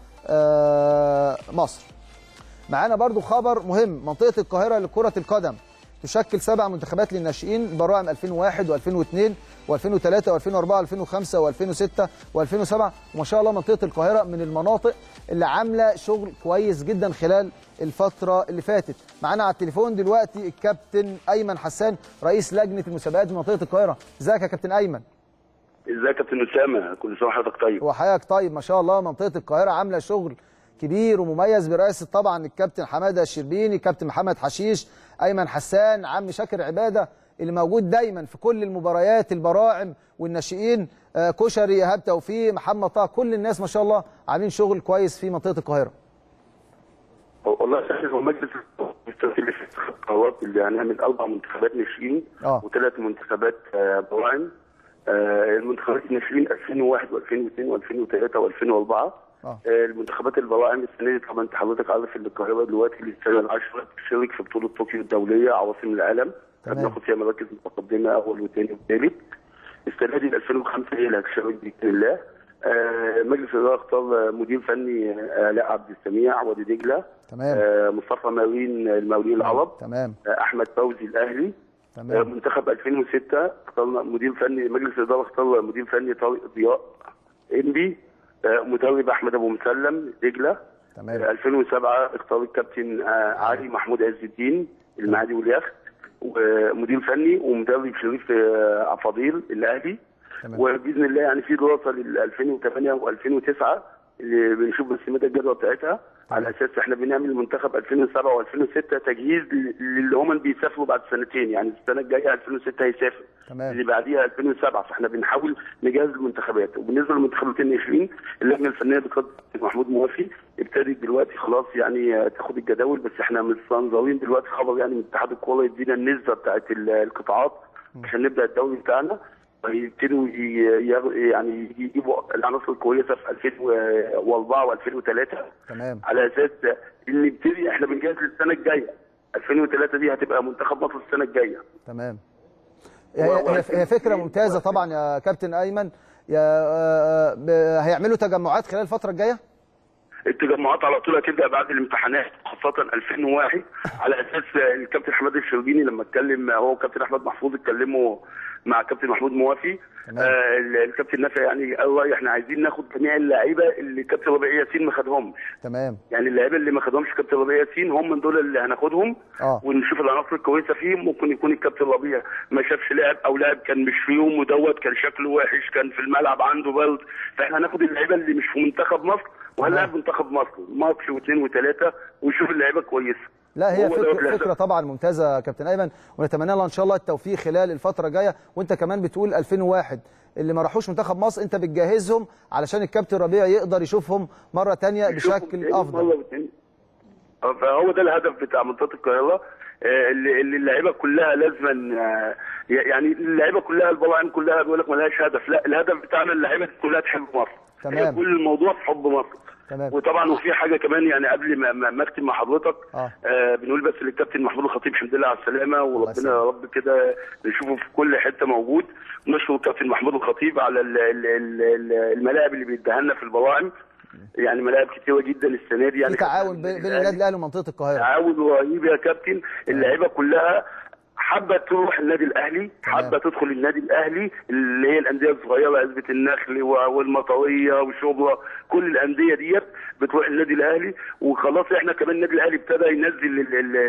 مصر. معانا برضو خبر مهم. منطقه القاهره لكره القدم تشكل 7 منتخبات للناشئين البراعم 2001 و2002 و2003 و2004 و2005 و2006 و2007. وما شاء الله منطقه القاهره من المناطق اللي عامله شغل كويس جدا خلال الفتره اللي فاتت. معانا على التليفون دلوقتي الكابتن ايمن حسان رئيس لجنه المسابقات منطقه القاهره. ازيك يا كابتن ايمن؟ ازيك يا كابتن اسامه؟ كل سنه وحضرتك طيب. وحياتك طيب. ما شاء الله منطقه القاهره عامله شغل كبير ومميز برئاسه طبعا الكابتن حماده الشربيني، الكابتن محمد حشيش، ايمن حسان، عم شاكر عباده اللي موجود دايما في كل المباريات، البراعم والناشئين، كشري، ايهاب توفيق، محمد طه، كل الناس ما شاء الله عاملين شغل كويس في منطقه القاهره. والله هو مجلس القرارات اللي هنعمل 4 منتخبات ناشئين و3 منتخبات براعم. المنتخبات الناشئين 2001 و2002 و2003 و2004. المنتخبات البراعم السنه دي طبعا انت حضرتك عارف ان القاهره دلوقتي للسنه ال10 بتشارك في بطوله طوكيو الدوليه عواصم العالم، بناخد فيها مراكز متقدمه اول وثاني وثالث. السنه دي 2005 هي اللي هتشارك باذن الله. مجلس الاداره اختار مدير فني علاء عبد السميع وادي دجله. تمام. مصطفى ماوين المقاولين العرب. تمام. احمد فوزي الاهلي. تمام. منتخب 2006 اخترنا مدير فني، مجلس الاداره اختار مدير فني طارق ضياء انبي. مدرب احمد ابو مسلم دجله. تمام. 2007 اختار الكابتن علي محمود عز الدين المعادي واليخت، ومدير فني ومدرب شريف عفاضيل الاهلي. وباذن الله يعني في دراسه لل 2008 و2009 اللي بنشوف بس مدى الجدوى بتاعتها، على اساس احنا بنعمل منتخب 2007 و2006 تجهيز اللي هم بيسافروا بعد سنتين، يعني السنه الجايه 2006 هيسافر، اللي بعديها 2007، فاحنا بنحاول نجهز المنتخبات. وبالنسبه للمنتخبات الناشئين اللجنه الفنيه بقياده محمود موافي ابتدت دلوقتي خلاص يعني تاخد الجداول، بس احنا مستنظرين دلوقتي خبر يعني من اتحاد الكوره يدينا النسبه بتاعت القطاعات عشان نبدا الدوري بتاعنا، يبتدوا يعني يجيبوا العناصر الكويسه في 2004 و2003. تمام. على اساس ان نبتدي احنا بنجهز للسنه الجايه 2003 دي هتبقى منتخب مصر السنه الجايه. تمام. هي فكره ممتازه طبعا يا كابتن ايمن. هيعملوا تجمعات خلال الفتره الجايه؟ التجمعات على طول هتبدا بعد الامتحانات، خاصه 2001 على اساس الكابتن حماد الشربيني لما اتكلم هو وكابتن احمد محفوظ اتكلموا مع كابتن محمود موافي. الكابتن نافع يعني قال راي احنا عايزين ناخد جميع اللعيبه اللي كابتن ربيع ياسين ما خدهمش. تمام. يعني اللعيبه اللي ما خدهمش كابتن ربيع ياسين هم من دول اللي هناخدهم ونشوف العناصر الكويسه فيهم. ممكن يكون الكابتن ربيع ما شافش لاعب او لاعب كان مش في يوم ودوت كان شكله وحش، كان في الملعب عنده برد، فاحنا هناخد اللعيبه اللي مش في منتخب مصر وهنلاعب منتخب مصر ماتش واثنين وثلاثه ونشوف اللعيبه كويسه. لا هي فكرة طبعا ممتازة يا كابتن أيمن، ونتمنى لها إن شاء الله التوفيق خلال الفترة الجاية. وأنت كمان بتقول 2001 اللي ما راحوش منتخب مصر أنت بتجهزهم علشان الكابتن ربيع يقدر يشوفهم مرة تانية بشكل أفضل. فهو ده الهدف بتاع منطقة القاهرة، اللي اللعيبة كلها لازما يعني اللعيبة كلها البراعم كلها بيقول لك ما لهاش هدف، لا الهدف بتاعنا اللعيبة كلها تحب مصر. تمام. كل الموضوع في حب مصر. تمام. وطبعا وفي حاجه كمان يعني قبل ما اختم مع حضرتك بنقول بس للكابتن محمود الخطيب الحمد لله على السلامه، وربنا يا رب كده نشوفه في كل حته موجود. ونشكر الكابتن محمود الخطيب على الملاعب اللي بيديها لنا في البراعم، يعني ملاعب كتيره جدا السنه دي. يعني في تعاون بين النادي الاهلي ومنطقه القاهره، تعاون رهيب يا كابتن. اللعيبه كلها حابه تروح النادي الاهلي، حابه تدخل النادي الاهلي اللي هي الانديه الصغيره، عزبه النخل والمطويه وشبرا، كل الانديه ديت بتروح النادي الاهلي. وخلاص احنا كمان النادي الاهلي ابتدى ينزل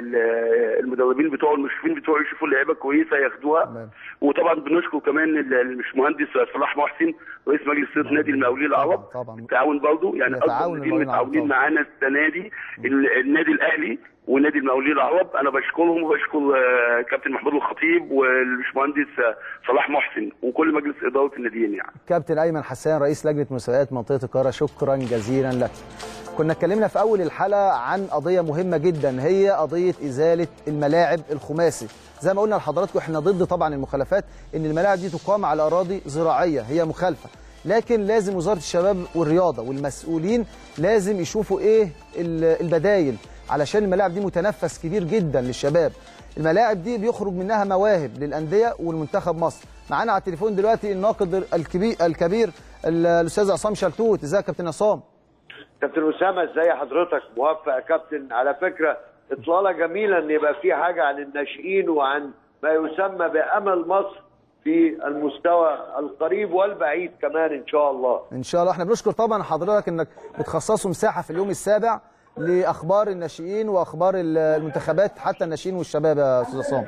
المدربين بتوعه، المشرفين بتوعه، يشوفوا اللعيبه كويسه ياخدوها. وطبعا بنشكر كمان المهندس صلاح محسن رئيس مجلس اداره نادي المقاولين العرب التعاون برضه، يعني اكبر ناديين متعاونين معانا السنه دي النادي الاهلي ونادي المقاولين العرب. انا بشكرهم وبشكر كابتن محمود الخطيب والباشمهندس صلاح محسن وكل مجلس اداره الناديين. يعني كابتن ايمن حسان رئيس لجنه مسابقات منطقه القاهره، شكرا جزيلا لك. كنا اتكلمنا في اول الحلقه عن قضيه مهمه جدا، هي قضيه ازاله الملاعب الخماسي. زي ما قلنا لحضراتكم احنا ضد طبعا المخالفات، ان الملاعب دي تقام على اراضي زراعيه، هي مخالفه، لكن لازم وزاره الشباب والرياضه والمسؤولين لازم يشوفوا ايه البدايل، علشان الملاعب دي متنفس كبير جدا للشباب. الملاعب دي بيخرج منها مواهب للانديه والمنتخب مصر. معانا على التليفون دلوقتي الناقد الكبير الاستاذ عصام شلتوت. ازيك يا كابتن عصام؟ كابتن اسامه ازي حضرتك؟ موفق يا كابتن. على فكره اطلاله جميله ان يبقى في حاجه عن الناشئين وعن ما يسمى بامل مصر في المستوى القريب والبعيد كمان ان شاء الله. ان شاء الله. احنا بنشكر طبعا حضرتك انك بتخصصوا مساحه في اليوم السابع لاخبار الناشئين واخبار المنتخبات، حتى الناشئين والشباب يا استاذ عصام.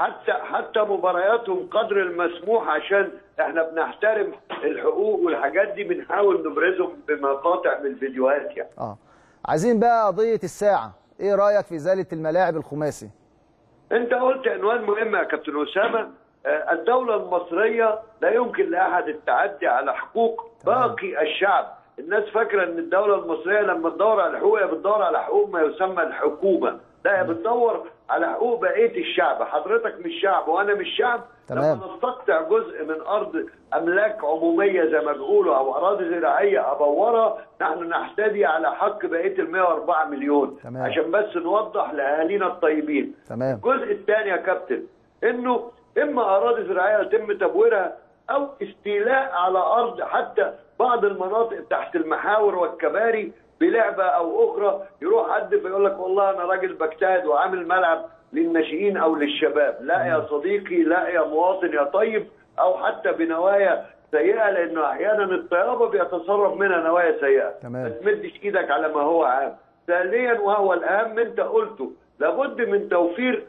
حتى مبارياتهم قدر المسموح، عشان احنا بنحترم الحقوق والحاجات دي، بنحاول نبرزهم بمقاطع من الفيديوهات يعني. عايزين بقى قضيه الساعه، ايه رايك في ازاله الملاعب الخماسي؟ انت قلت عنوان مهم يا كابتن اسامه. الدوله المصريه لا يمكن لاحد التعدي على حقوق باقي الشعب. الناس فاكره ان الدوله المصريه لما تدور على حقوق هي بتدور على حقوق ما يسمى الحكومه، لا هي بتدور على حقوق بقيه الشعب. حضرتك مش شعب وانا مش شعب. لما نستقطع جزء من ارض املاك عموميه زي ما بيقولوا او اراضي زراعيه ابورها، نحن نحتدي على حق بقيه ال 104 مليون. عشان بس نوضح لاهالينا الطيبين. الجزء الثاني يا كابتن انه اما اراضي زراعيه يتم تبويرها او استيلاء على ارض، حتى بعض المناطق تحت المحاور والكباري بلعبه او اخرى يروح حد فيقول لك والله انا راجل بجتهد وعامل ملعب للناشئين او للشباب. لا يا صديقي، لا يا مواطن يا طيب، او حتى بنوايا سيئه، لانه احيانا الطيابه بيتصرف منها نوايا سيئه. ما تمدش ايدك على ما هو عام. ثانيا وهو الاهم انت قلته، لابد من توفير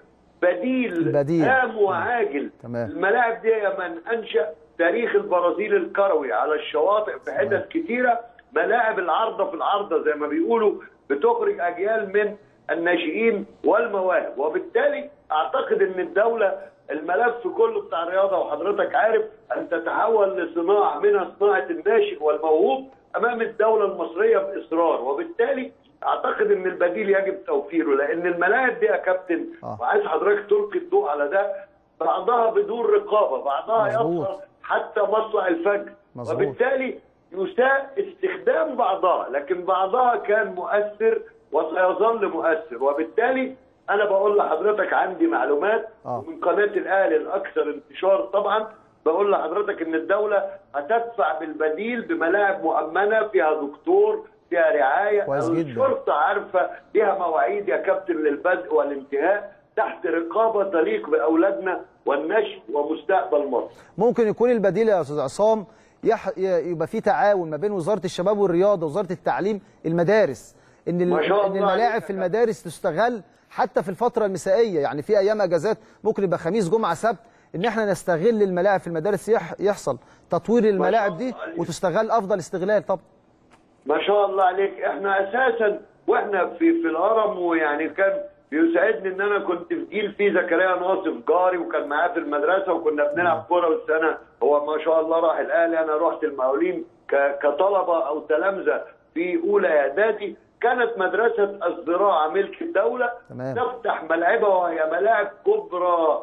بديل هام وعاجل. الملاعب دي يا من انشا تاريخ البرازيل الكروي على الشواطئ في حتت كتيره، ملاعب العارضه في العارضه زي ما بيقولوا بتخرج اجيال من الناشئين والمواهب. وبالتالي اعتقد ان الدوله الملف كله بتاع الرياضه، وحضرتك عارف ان تتحول لصناعه منها صناعه الناشئ والموهوب امام الدوله المصريه باصرار. وبالتالي اعتقد ان البديل يجب توفيره، لان الملاعب دي يا كابتن وعايز حضرتك تلقي الضوء على ده، بعضها بدون رقابه، بعضها يظهر حتى مطلع الفجر. وبالتالي يساء استخدام بعضها، لكن بعضها كان مؤثر وسيظل مؤثر. وبالتالي انا بقول لحضرتك عندي معلومات من قناه الاهلي الاكثر انتشار طبعا، بقول لحضرتك ان الدوله هتدفع بالبديل بملاعب مؤمنه فيها دكتور، فيها رعايه، الشرطه عارفه ليها مواعيد يا كابتن للبدء والانتهاء، تحت رقابه تليق باولادنا والنشء ومستقبل مصر. ممكن يكون البديل يا استاذ عصام يبقى في تعاون ما بين وزاره الشباب والرياضه ووزاره التعليم، المدارس، ان الملاعب في المدارس تستغل حتى في الفتره المسائيه، يعني في ايام اجازات ممكن يبقى خميس جمعه سبت، ان احنا نستغل الملاعب في المدارس، يحصل تطوير الملاعب دي وتستغل افضل استغلال. طب ما شاء الله عليك. احنا اساسا واحنا في الهرم، ويعني كان بيساعدني ان انا كنت في جيل فيه زكريا ناصف جاري وكان معاه في المدرسه وكنا بنلعب كوره. والسنه هو ما شاء الله راح الاهلي، انا رحت المقاولين كطلبه او تلامذه في اولى اعدادي. كانت مدرسه الزراعه ملك الدوله تفتح ملاعبها، وهي ملاعب كبرى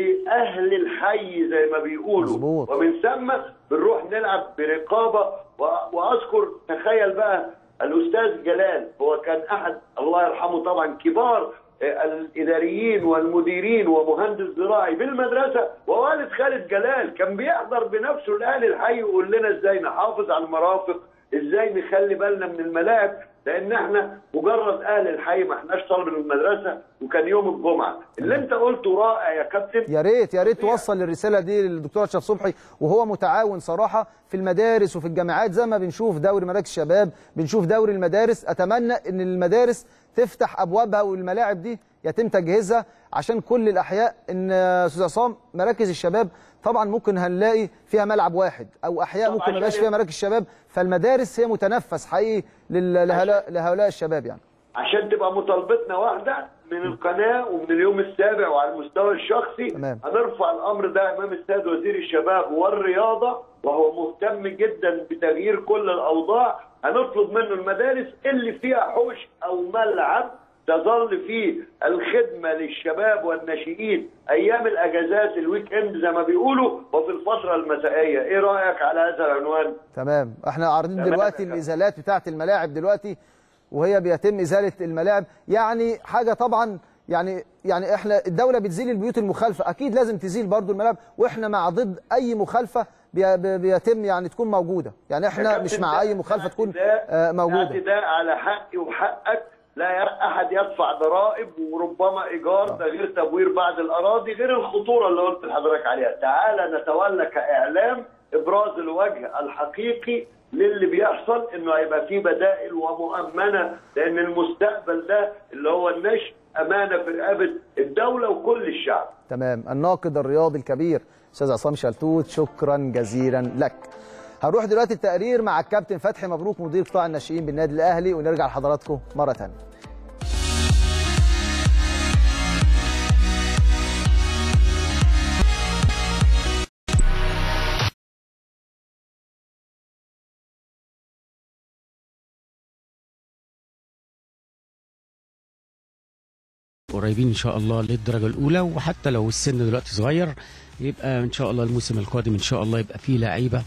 لاهل الحي زي ما بيقولوا. ومن ثم بنروح نلعب برقابه. واذكر تخيل بقى الاستاذ جلال هو كان احد الله يرحمه طبعا كبار الاداريين والمديرين ومهندس زراعي بالمدرسه، ووالد خالد جلال كان بيحضر بنفسه لاهل الحي ويقول لنا ازاي نحافظ على المرافق، ازاي نخلي بالنا من الملاعب، لان احنا مجرد اهل الحي ما احناش طالب المدرسه. وكان يوم الجمعه اللي انت قلته رائع يا كابتن. يا ريت توصل الرساله دي للدكتور اشرف صبحي، وهو متعاون صراحه في المدارس وفي الجامعات، زي ما بنشوف دوري مراكز الشباب، بنشوف دوري المدارس. اتمنى ان المدارس تفتح ابوابها والملاعب دي يتم تجهيزها عشان كل الاحياء. ان استاذ عصام مراكز الشباب طبعا ممكن هنلاقي فيها ملعب واحد، او احياء ممكن ما يبقاش فيها مراكز الشباب، فالمدارس هي متنفس حقيقي لهؤلاء الشباب يعني. عشان تبقى مطالبتنا واحده من القناه ومن اليوم السابع وعلى المستوى الشخصي. تمام. هنرفع الامر ده امام السيد وزير الشباب والرياضه، وهو مهتم جدا بتغيير كل الاوضاع. هنطلب منه المدارس اللي فيها حوش او ملعب تظل فيه الخدمه للشباب والناشئين ايام الاجازات الويك اند زي ما بيقولوا، وفي الفتره المسائيه. ايه رايك على هذا العنوان؟ تمام. احنا عارضين دلوقتي الازالات بتاعه الملاعب دلوقتي، وهي بيتم ازاله الملاعب. يعني حاجه طبعا يعني احنا الدوله بتزيل البيوت المخالفه، اكيد لازم تزيل برضو الملاعب، واحنا مع ضد اي مخالفه بيتم يعني تكون موجوده. يعني احنا مش مع اي مخالفه تكون موجوده. اعتداء على حقي وحقك، لا احد يدفع ضرائب وربما ايجار، ده غير تبوير بعض الاراضي، غير الخطوره اللي قلت لحضرتك عليها. تعالى نتولى كاعلام ابراز الوجه الحقيقي للي بيحصل، انه هيبقى فيه بدائل ومؤمنه، لان المستقبل ده اللي هو النشء امانه في رقبه الدوله وكل الشعب. تمام. الناقد الرياضي الكبير استاذ عصام شلتوت، شكرا جزيلا لك. هنروح دلوقتي التقرير مع الكابتن فتحي مبروك مدير قطاع الناشئين بالنادي الاهلي، ونرجع لحضراتكم مره ثانيه. قريبين ان شاء الله للدرجه الاولى، وحتى لو السن دلوقتي صغير يبقى ان شاء الله الموسم القادم ان شاء الله يبقى فيه لعيبه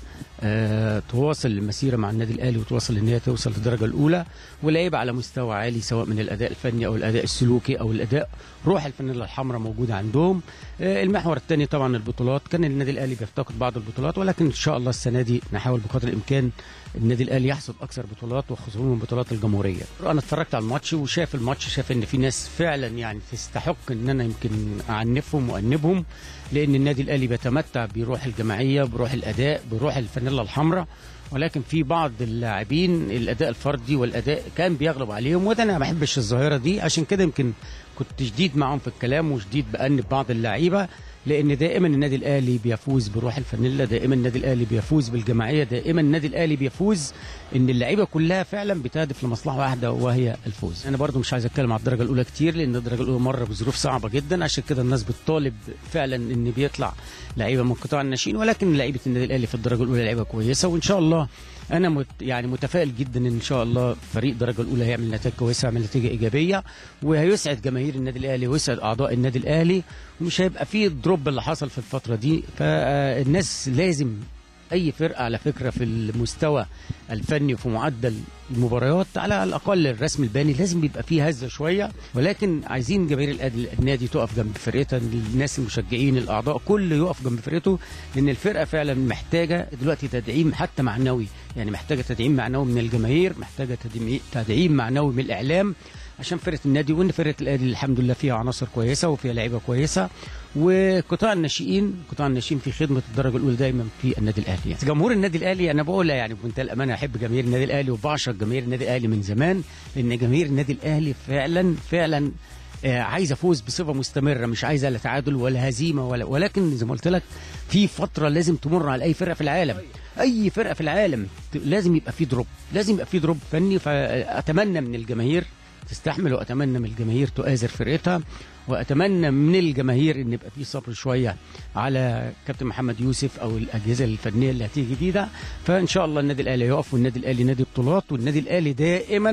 تواصل المسيره مع النادي الاهلي وتواصل ان هي توصل للدرجه الاولى، ولاعيبه على مستوى عالي سواء من الاداء الفني او الاداء السلوكي او الاداء روح الفانيلا الحمراء موجوده عندهم. المحور الثاني طبعا البطولات، كان النادي الاهلي بيفتقد بعض البطولات، ولكن ان شاء الله السنه دي نحاول بقدر الامكان النادي الاهلي يحصد اكثر بطولات، وخصوصا من بطولات الجمهوريه. انا اتفرجت على الماتش وشاف الماتش، شاف ان في ناس فعلا يعني تستحق ان انا يمكن اعنفهم وانبهم، لان النادي الاهلي بيتمتع بروح الجماعيه، بروح الاداء، بروح الفانيلا الحمراء، ولكن في بعض اللاعبين الاداء الفردي والاداء كان بيغلب عليهم، وده انا ما بحبش الظاهره دي. عشان كده يمكن كنت شديد معاهم في الكلام وشديد بأنب بعض اللعيبه، لان دائما النادي الاهلي بيفوز بروح الفانيلا، دائما النادي الاهلي بيفوز بالجماعيه، دائما النادي الاهلي بيفوز ان اللعيبه كلها فعلا بتهدف لمصلحه واحده وهي الفوز. انا برضو مش عايز اتكلم على الدرجه الاولى كتير، لان الدرجه الاولى مره بظروف صعبه جدا، عشان كده الناس بتطالب فعلا ان بيطلع لعيبه من قطاع الناشئين، ولكن لعيبه النادي الاهلي في الدرجه الاولى لعيبه كويسه، وان شاء الله انا يعني متفائل جدا ان شاء الله فريق الدرجه الاولى هيعمل نتائج كويسه، هيعمل نتيجه ايجابيه، وهيسعد جماهير النادي الاهلي ويسعد اعضاء النادي الاهلي، ومش هيبقى فيه الدروب اللي حصل في الفتره دي. فالناس لازم اي فرقه على فكره في المستوى الفني وفي معدل المباريات على الاقل الرسم الباني لازم يبقى فيه هزه شويه، ولكن عايزين جماهير النادي تقف جنب فرقتها، الناس المشجعين الاعضاء كل يقف جنب فرقته، لان الفرقه فعلا محتاجه دلوقتي تدعيم حتى معنوي، يعني محتاجه تدعيم معنوي من الجماهير، محتاجه تدعيم معنوي من الاعلام، عشان فرقه النادي، وان فرقه الاهلي الحمد لله فيها عناصر كويسه وفيها لعيبه كويسه، وقطاع الناشئين في خدمه الدرجه الاولى دايما في النادي الاهلي. يعني جمهور النادي الاهلي انا بقولها يعني بمنتهى الامانه، احب جماهير النادي الاهلي وبعشق جماهير النادي الاهلي من زمان، لان جماهير النادي الاهلي فعلا عايزه فوز بصفه مستمره، مش عايزه لا تعادل ولا هزيمه ولكن زي ما قلت لك في فتره لازم تمر على اي فرقه في العالم، اي فرقه في العالم لازم يبقى في دروب، لازم يبقى في دروب فني. فاتمنى من الجماهير تستحمل، واتمنى من الجماهير تؤازر فرقتها، واتمنى من الجماهير ان يبقى في صبر شويه على كابتن محمد يوسف او الاجهزه الفنيه اللي هتيجي جديده. فان شاء الله النادي الاهلي يقف، والنادي الاهلي نادي بطولات، والنادي الاهلي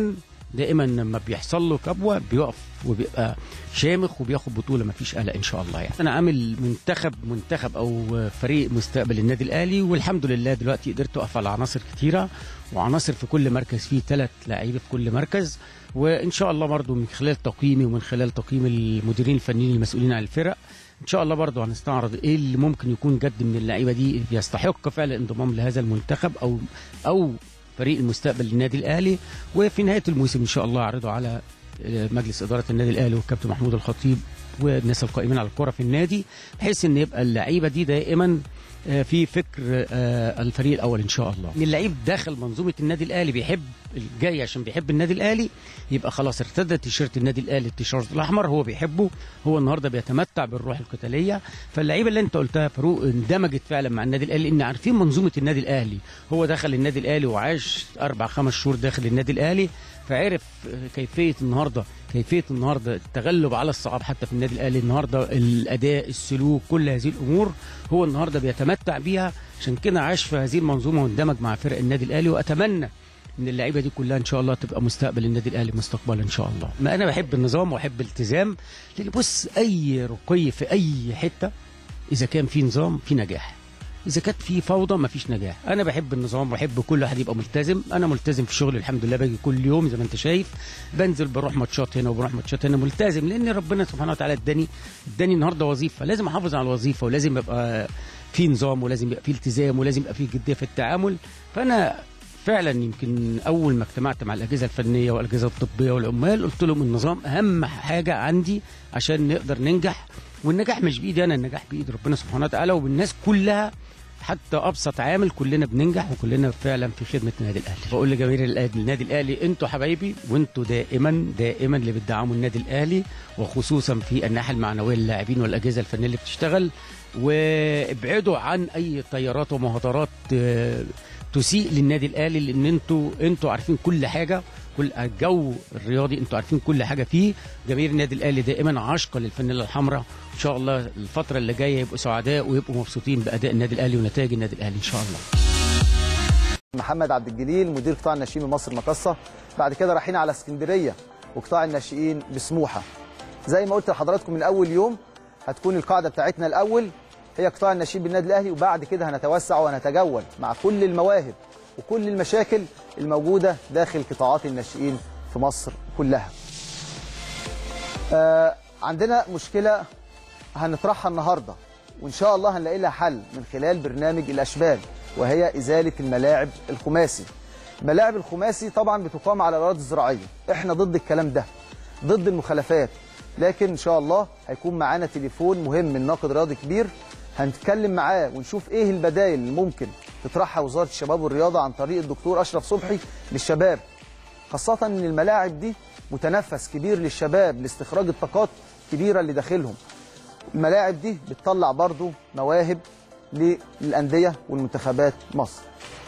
دائما لما بيحصل له كبوه بيقف وبيبقى شامخ وبياخد بطوله، مفيش قلق ان شاء الله. يعني انا عامل منتخب او فريق مستقبل النادي الاهلي، والحمد لله دلوقتي قدرت اقف على عناصر كتيره وعناصر في كل مركز، فيه 3 لعيبه في كل مركز. وان شاء الله برضو من خلال تقييمي ومن خلال تقييم المديرين الفنيين المسؤولين عن الفرق ان شاء الله برضو هنستعرض ايه اللي ممكن يكون جد من اللعيبه دي يستحق فعلا انضمام لهذا المنتخب او فريق المستقبل للنادي الاهلي. وفي نهايه الموسم ان شاء الله اعرضه على مجلس اداره النادي الاهلي والكابتن محمود الخطيب والناس القائمين على الكره في النادي، بحيث ان يبقى اللعيبه دي دائما في فكر الفريق الاول ان شاء الله. ان اللعيب داخل منظومه النادي الاهلي بيحب الجاي عشان بيحب النادي الاهلي، يبقى خلاص ارتدى تيشيرت النادي الاهلي، التيشيرت الاحمر هو بيحبه، هو الناده بيتمتع بالروح القتاليه. فاللعيبه اللي انت قلتها فاروق اندمجت فعلا مع النادي الاهلي، لان عارفين منظومه النادي الاهلي، هو دخل النادي الاهلي وعاش 4-5 شهور داخل النادي الاهلي، فعرف كيفيه النهارده التغلب على الصعاب حتى في النادي الاهلي. النهارده الاداء، السلوك، كل هذه الامور هو النهارده بيتمتع بيها، عشان كده عاش في هذه المنظومه واندمج مع فرق النادي الاهلي. واتمنى ان اللعيبه دي كلها ان شاء الله تبقى مستقبل النادي الاهلي مستقبلا ان شاء الله. ما انا بحب النظام واحب الالتزام، لان بص اي رقي في اي حته اذا كان في نظام في نجاح، اذا كانت في فوضى مفيش نجاح. انا بحب النظام واحب كل واحد يبقى ملتزم. انا ملتزم في شغلي الحمد لله، باجي كل يوم زي ما انت شايف، بنزل بروح ماتشات هنا وبروح ماتشات هنا، ملتزم لان ربنا سبحانه وتعالى اداني النهارده وظيفه، لازم احافظ على الوظيفه، ولازم يبقى في نظام، ولازم يبقى في التزام، ولازم يبقى في جديه في التعامل. فانا فعلا يمكن اول ما اجتمعت مع الاجهزه الفنيه والاجهزه الطبيه والعمال قلت لهم النظام اهم حاجه عندي عشان نقدر ننجح، والنجاح مش بايدي انا، النجاح بايد ربنا سبحانه وتعالى وبالناس كلها، حتى ابسط عامل كلنا بننجح وكلنا فعلا في خدمه النادي الاهلي. بقول لجماهير النادي الاهلي انتوا حبايبي، وانتوا دائما اللي بتدعموا النادي الاهلي، وخصوصا في الناحيه المعنويه للاعبين والاجهزه الفنيه اللي بتشتغل، وابعدوا عن اي طيارات ومهاترات تسيء للنادي الاهلي، لان انتوا عارفين كل حاجه، كل الجو الرياضي انتوا عارفين كل حاجه فيه. جماهير النادي الاهلي دائما عاشقه للفانيلا الحمراء، ان شاء الله الفتره اللي جايه يبقوا سعداء ويبقوا مبسوطين باداء النادي الاهلي ونتائج النادي الاهلي ان شاء الله. محمد عبد الجليل مدير قطاع الناشئين بمصر مقصه، بعد كده رايحين على اسكندريه وقطاع الناشئين بسموحه. زي ما قلت لحضراتكم من اول يوم هتكون القاعده بتاعتنا الاول هي قطاع الناشئين بالنادي الاهلي، وبعد كده هنتوسع وهنتجول مع كل المواهب وكل المشاكل الموجوده داخل قطاعات الناشئين في مصر كلها. عندنا مشكله هنطرحها النهارده وان شاء الله هنلاقي لها حل من خلال برنامج الاشبال، وهي ازاله الملاعب الخماسي. الملاعب الخماسي طبعا بتقام على الاراضي الزراعيه، احنا ضد الكلام ده، ضد المخالفات، لكن ان شاء الله هيكون معانا تليفون مهم من ناقد رياضي كبير هنتكلم معاه ونشوف ايه البدائل اللي ممكن تطرحها وزاره الشباب والرياضه عن طريق الدكتور اشرف صبحي للشباب، خاصه ان الملاعب دي متنفس كبير للشباب لاستخراج الطاقات الكبيره اللي داخلهم. الملاعب دي بتطلع برضو مواهب للانديه والمنتخبات مصر.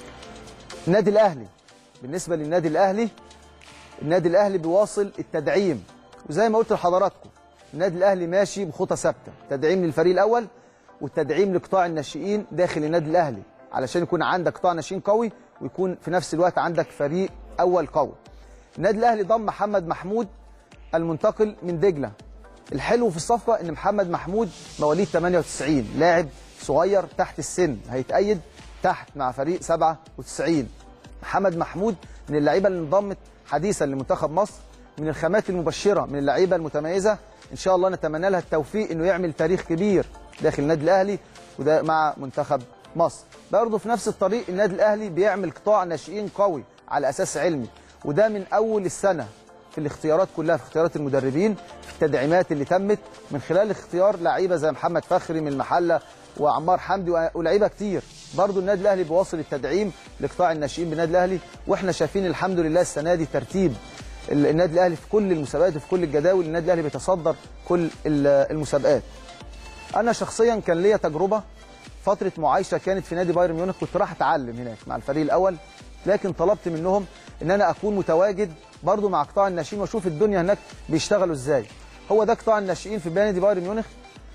النادي الاهلي، بالنسبه للنادي الاهلي، النادي الاهلي بيواصل التدعيم، وزي ما قلت لحضراتكم النادي الاهلي ماشي بخطى ثابته، تدعيم للفريق الاول والتدعيم لقطاع الناشئين داخل النادي الاهلي علشان يكون عندك قطاع ناشئين قوي ويكون في نفس الوقت عندك فريق اول قوي. النادي الاهلي ضم محمد محمود المنتقل من دجله. الحلو في الصفقه ان محمد محمود مواليد 98، لاعب صغير تحت السن، هيتأيد تحت مع فريق 97. محمد محمود من اللعيبه اللي انضمت حديثا لمنتخب مصر، من الخامات المبشره، من اللعيبه المتميزه، ان شاء الله نتمنى لها التوفيق انه يعمل تاريخ كبير داخل النادي الاهلي وده مع منتخب مصر. برضه في نفس الطريق النادي الاهلي بيعمل قطاع ناشئين قوي على اساس علمي، وده من اول السنه في الاختيارات كلها، في اختيارات المدربين، في التدعيمات اللي تمت من خلال اختيار لعيبه زي محمد فخري من المحله وعمار حمدي ولعيبه كتير. برضه النادي الاهلي بيواصل التدعيم لقطاع الناشئين بالنادي الاهلي، واحنا شايفين الحمد لله السنه دي ترتيب النادي الاهلي في كل المسابقات وفي كل الجداول، النادي الاهلي بيتصدر كل المسابقات. انا شخصيا كان ليا تجربه، فتره معايشه كانت في نادي بايرن ميونخ، كنت راح اتعلم هناك مع الفريق الاول، لكن طلبت منهم ان انا اكون متواجد برضه مع قطاع الناشئين واشوف الدنيا هناك بيشتغلوا ازاي. هو ده قطاع الناشئين في نادي بايرن ميونخ.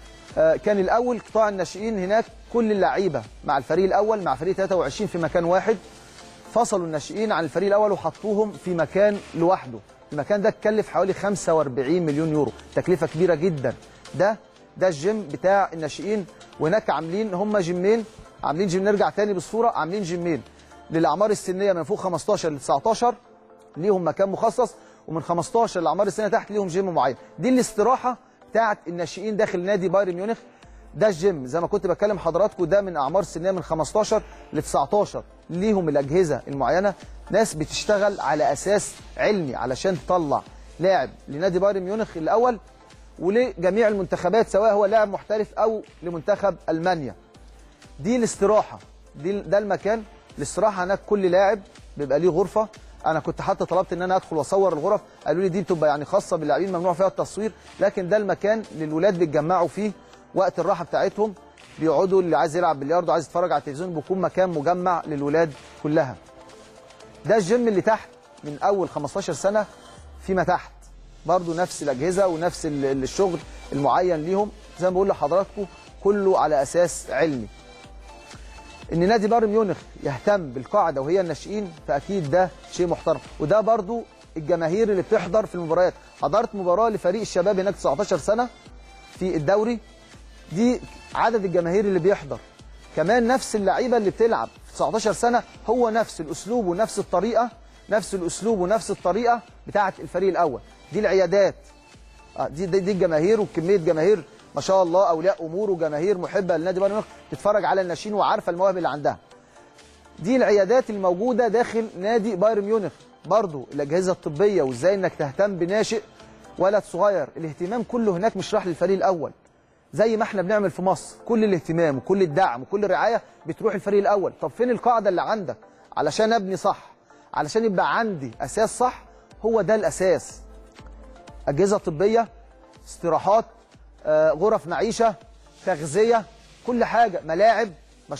كان الاول قطاع الناشئين هناك كل اللعيبه مع الفريق الاول مع فريق 23 في مكان واحد، فصلوا الناشئين عن الفريق الاول وحطوهم في مكان لوحده، المكان ده اتكلف حوالي 45 مليون يورو، تكلفه كبيره جدا. ده الجيم بتاع الناشئين، وهناك عاملين هم جيمين، عاملين جيم، نرجع تاني بالصوره، عاملين جيمين للاعمار السنيه من فوق 15 ل 19 ليهم مكان مخصص، ومن 15 لاعمار السنه تحت ليهم جيم معين. دي الاستراحه بتاعه الناشئين داخل نادي بايرن ميونخ. ده الجيم زي ما كنت بكلم حضراتكم، ده من اعمار سنيه من 15 ل 19 ليهم الاجهزه المعينه، ناس بتشتغل على اساس علمي علشان تطلع لاعب لنادي بايرن ميونخ الاول ولجميع المنتخبات، سواء هو لاعب محترف او لمنتخب المانيا. دي الاستراحه، ده المكان الاستراحه. هناك كل لاعب بيبقى ليه غرفه. انا كنت حتى طلبت ان انا ادخل واصور الغرف، قالوا لي دي بتبقى يعني خاصه باللاعبين، ممنوع فيها التصوير، لكن ده المكان اللي الولاد بيتجمعوا فيه وقت الراحه بتاعتهم، بيقعدوا، اللي عايز يلعب بلياردو، عايز يتفرج على التلفزيون، بيكون مكان مجمع للولاد كلها. ده الجيم اللي تحت من اول 15 سنه فيما تحت، برضو نفس الاجهزه ونفس الشغل المعين ليهم، زي ما بقول لحضراتكم كله على اساس علمي. ان نادي بايرن ميونخ يهتم بالقاعده وهي الناشئين، فاكيد ده شيء محترم. وده برضو الجماهير اللي بتحضر في المباريات. حضرت مباراه لفريق الشباب هناك 19 سنه في الدوري، دي عدد الجماهير اللي بيحضر. كمان نفس اللعيبه اللي بتلعب في 19 سنه، هو نفس الاسلوب ونفس الطريقه، نفس الاسلوب ونفس الطريقه بتاعه الفريق الاول. دي العيادات، دي الجماهير، وكميه جماهير ما شاء الله، اولياء امور وجماهير محبه لنادي بايرن ميونخ تتفرج على الناشئين وعارفه المواهب اللي عندها. دي العيادات الموجوده داخل نادي بايرن ميونخ، برضو الاجهزه الطبيه، وازاي انك تهتم بناشئ ولد صغير. الاهتمام كله هناك مش راح للفريق الاول زي ما احنا بنعمل في مصر، كل الاهتمام وكل الدعم وكل الرعايه بتروح الفريق الاول. طب فين القاعده اللي عندك علشان ابني صح، علشان يبقى عندي اساس صح؟ هو ده الاساس. اجهزه طبيه، استراحات، غرف معيشه، تغذيه، كل حاجه، ملاعب.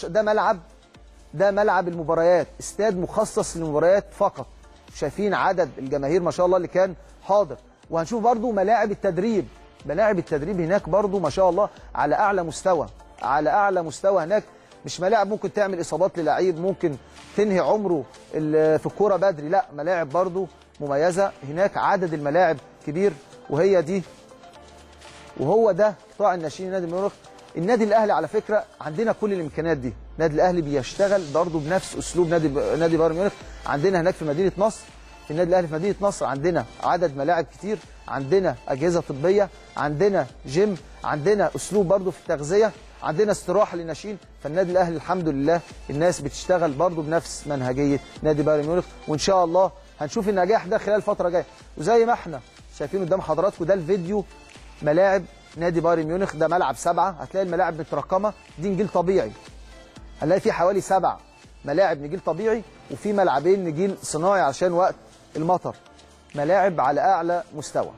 ده ملعب المباريات، استاد مخصص للمباريات فقط. شايفين عدد الجماهير ما شاء الله اللي كان حاضر. وهنشوف برضو ملاعب التدريب، ملاعب التدريب هناك برضو ما شاء الله على اعلى مستوى، على اعلى مستوى. هناك مش ملاعب ممكن تعمل اصابات للعيب، ممكن تنهي عمره في الكوره بدري، لا، ملاعب برضو مميزه. هناك عدد الملاعب كبير، وهي دي وهو ده قطاع الناشئين نادي ميونخ. النادي الاهلي على فكره عندنا كل الامكانيات دي. النادي الاهلي بيشتغل برضه بنفس اسلوب نادي بايرن ميونخ. عندنا هناك في مدينه نصر، في النادي الاهلي في مدينه نصر عندنا عدد ملاعب كتير، عندنا اجهزه طبيه، عندنا جيم، عندنا اسلوب برضه في التغذيه، عندنا استراحه للناشئين. فالنادي الاهلي الحمد لله الناس بتشتغل برضه بنفس منهجيه نادي بايرن ميونخ، وان شاء الله هنشوف النجاح ده خلال الفتره الجايه. وزي ما احنا شايفين قدام حضراتكم ده الفيديو، ملاعب نادي بايرن ميونخ. ده ملعب 7، هتلاقي الملاعب مترقمه، دي نجيل طبيعي، هنلاقي فيه حوالي 7 ملاعب نجيل طبيعي، وفي ملعبين نجيل صناعي عشان وقت المطر. ملاعب على اعلى مستوى.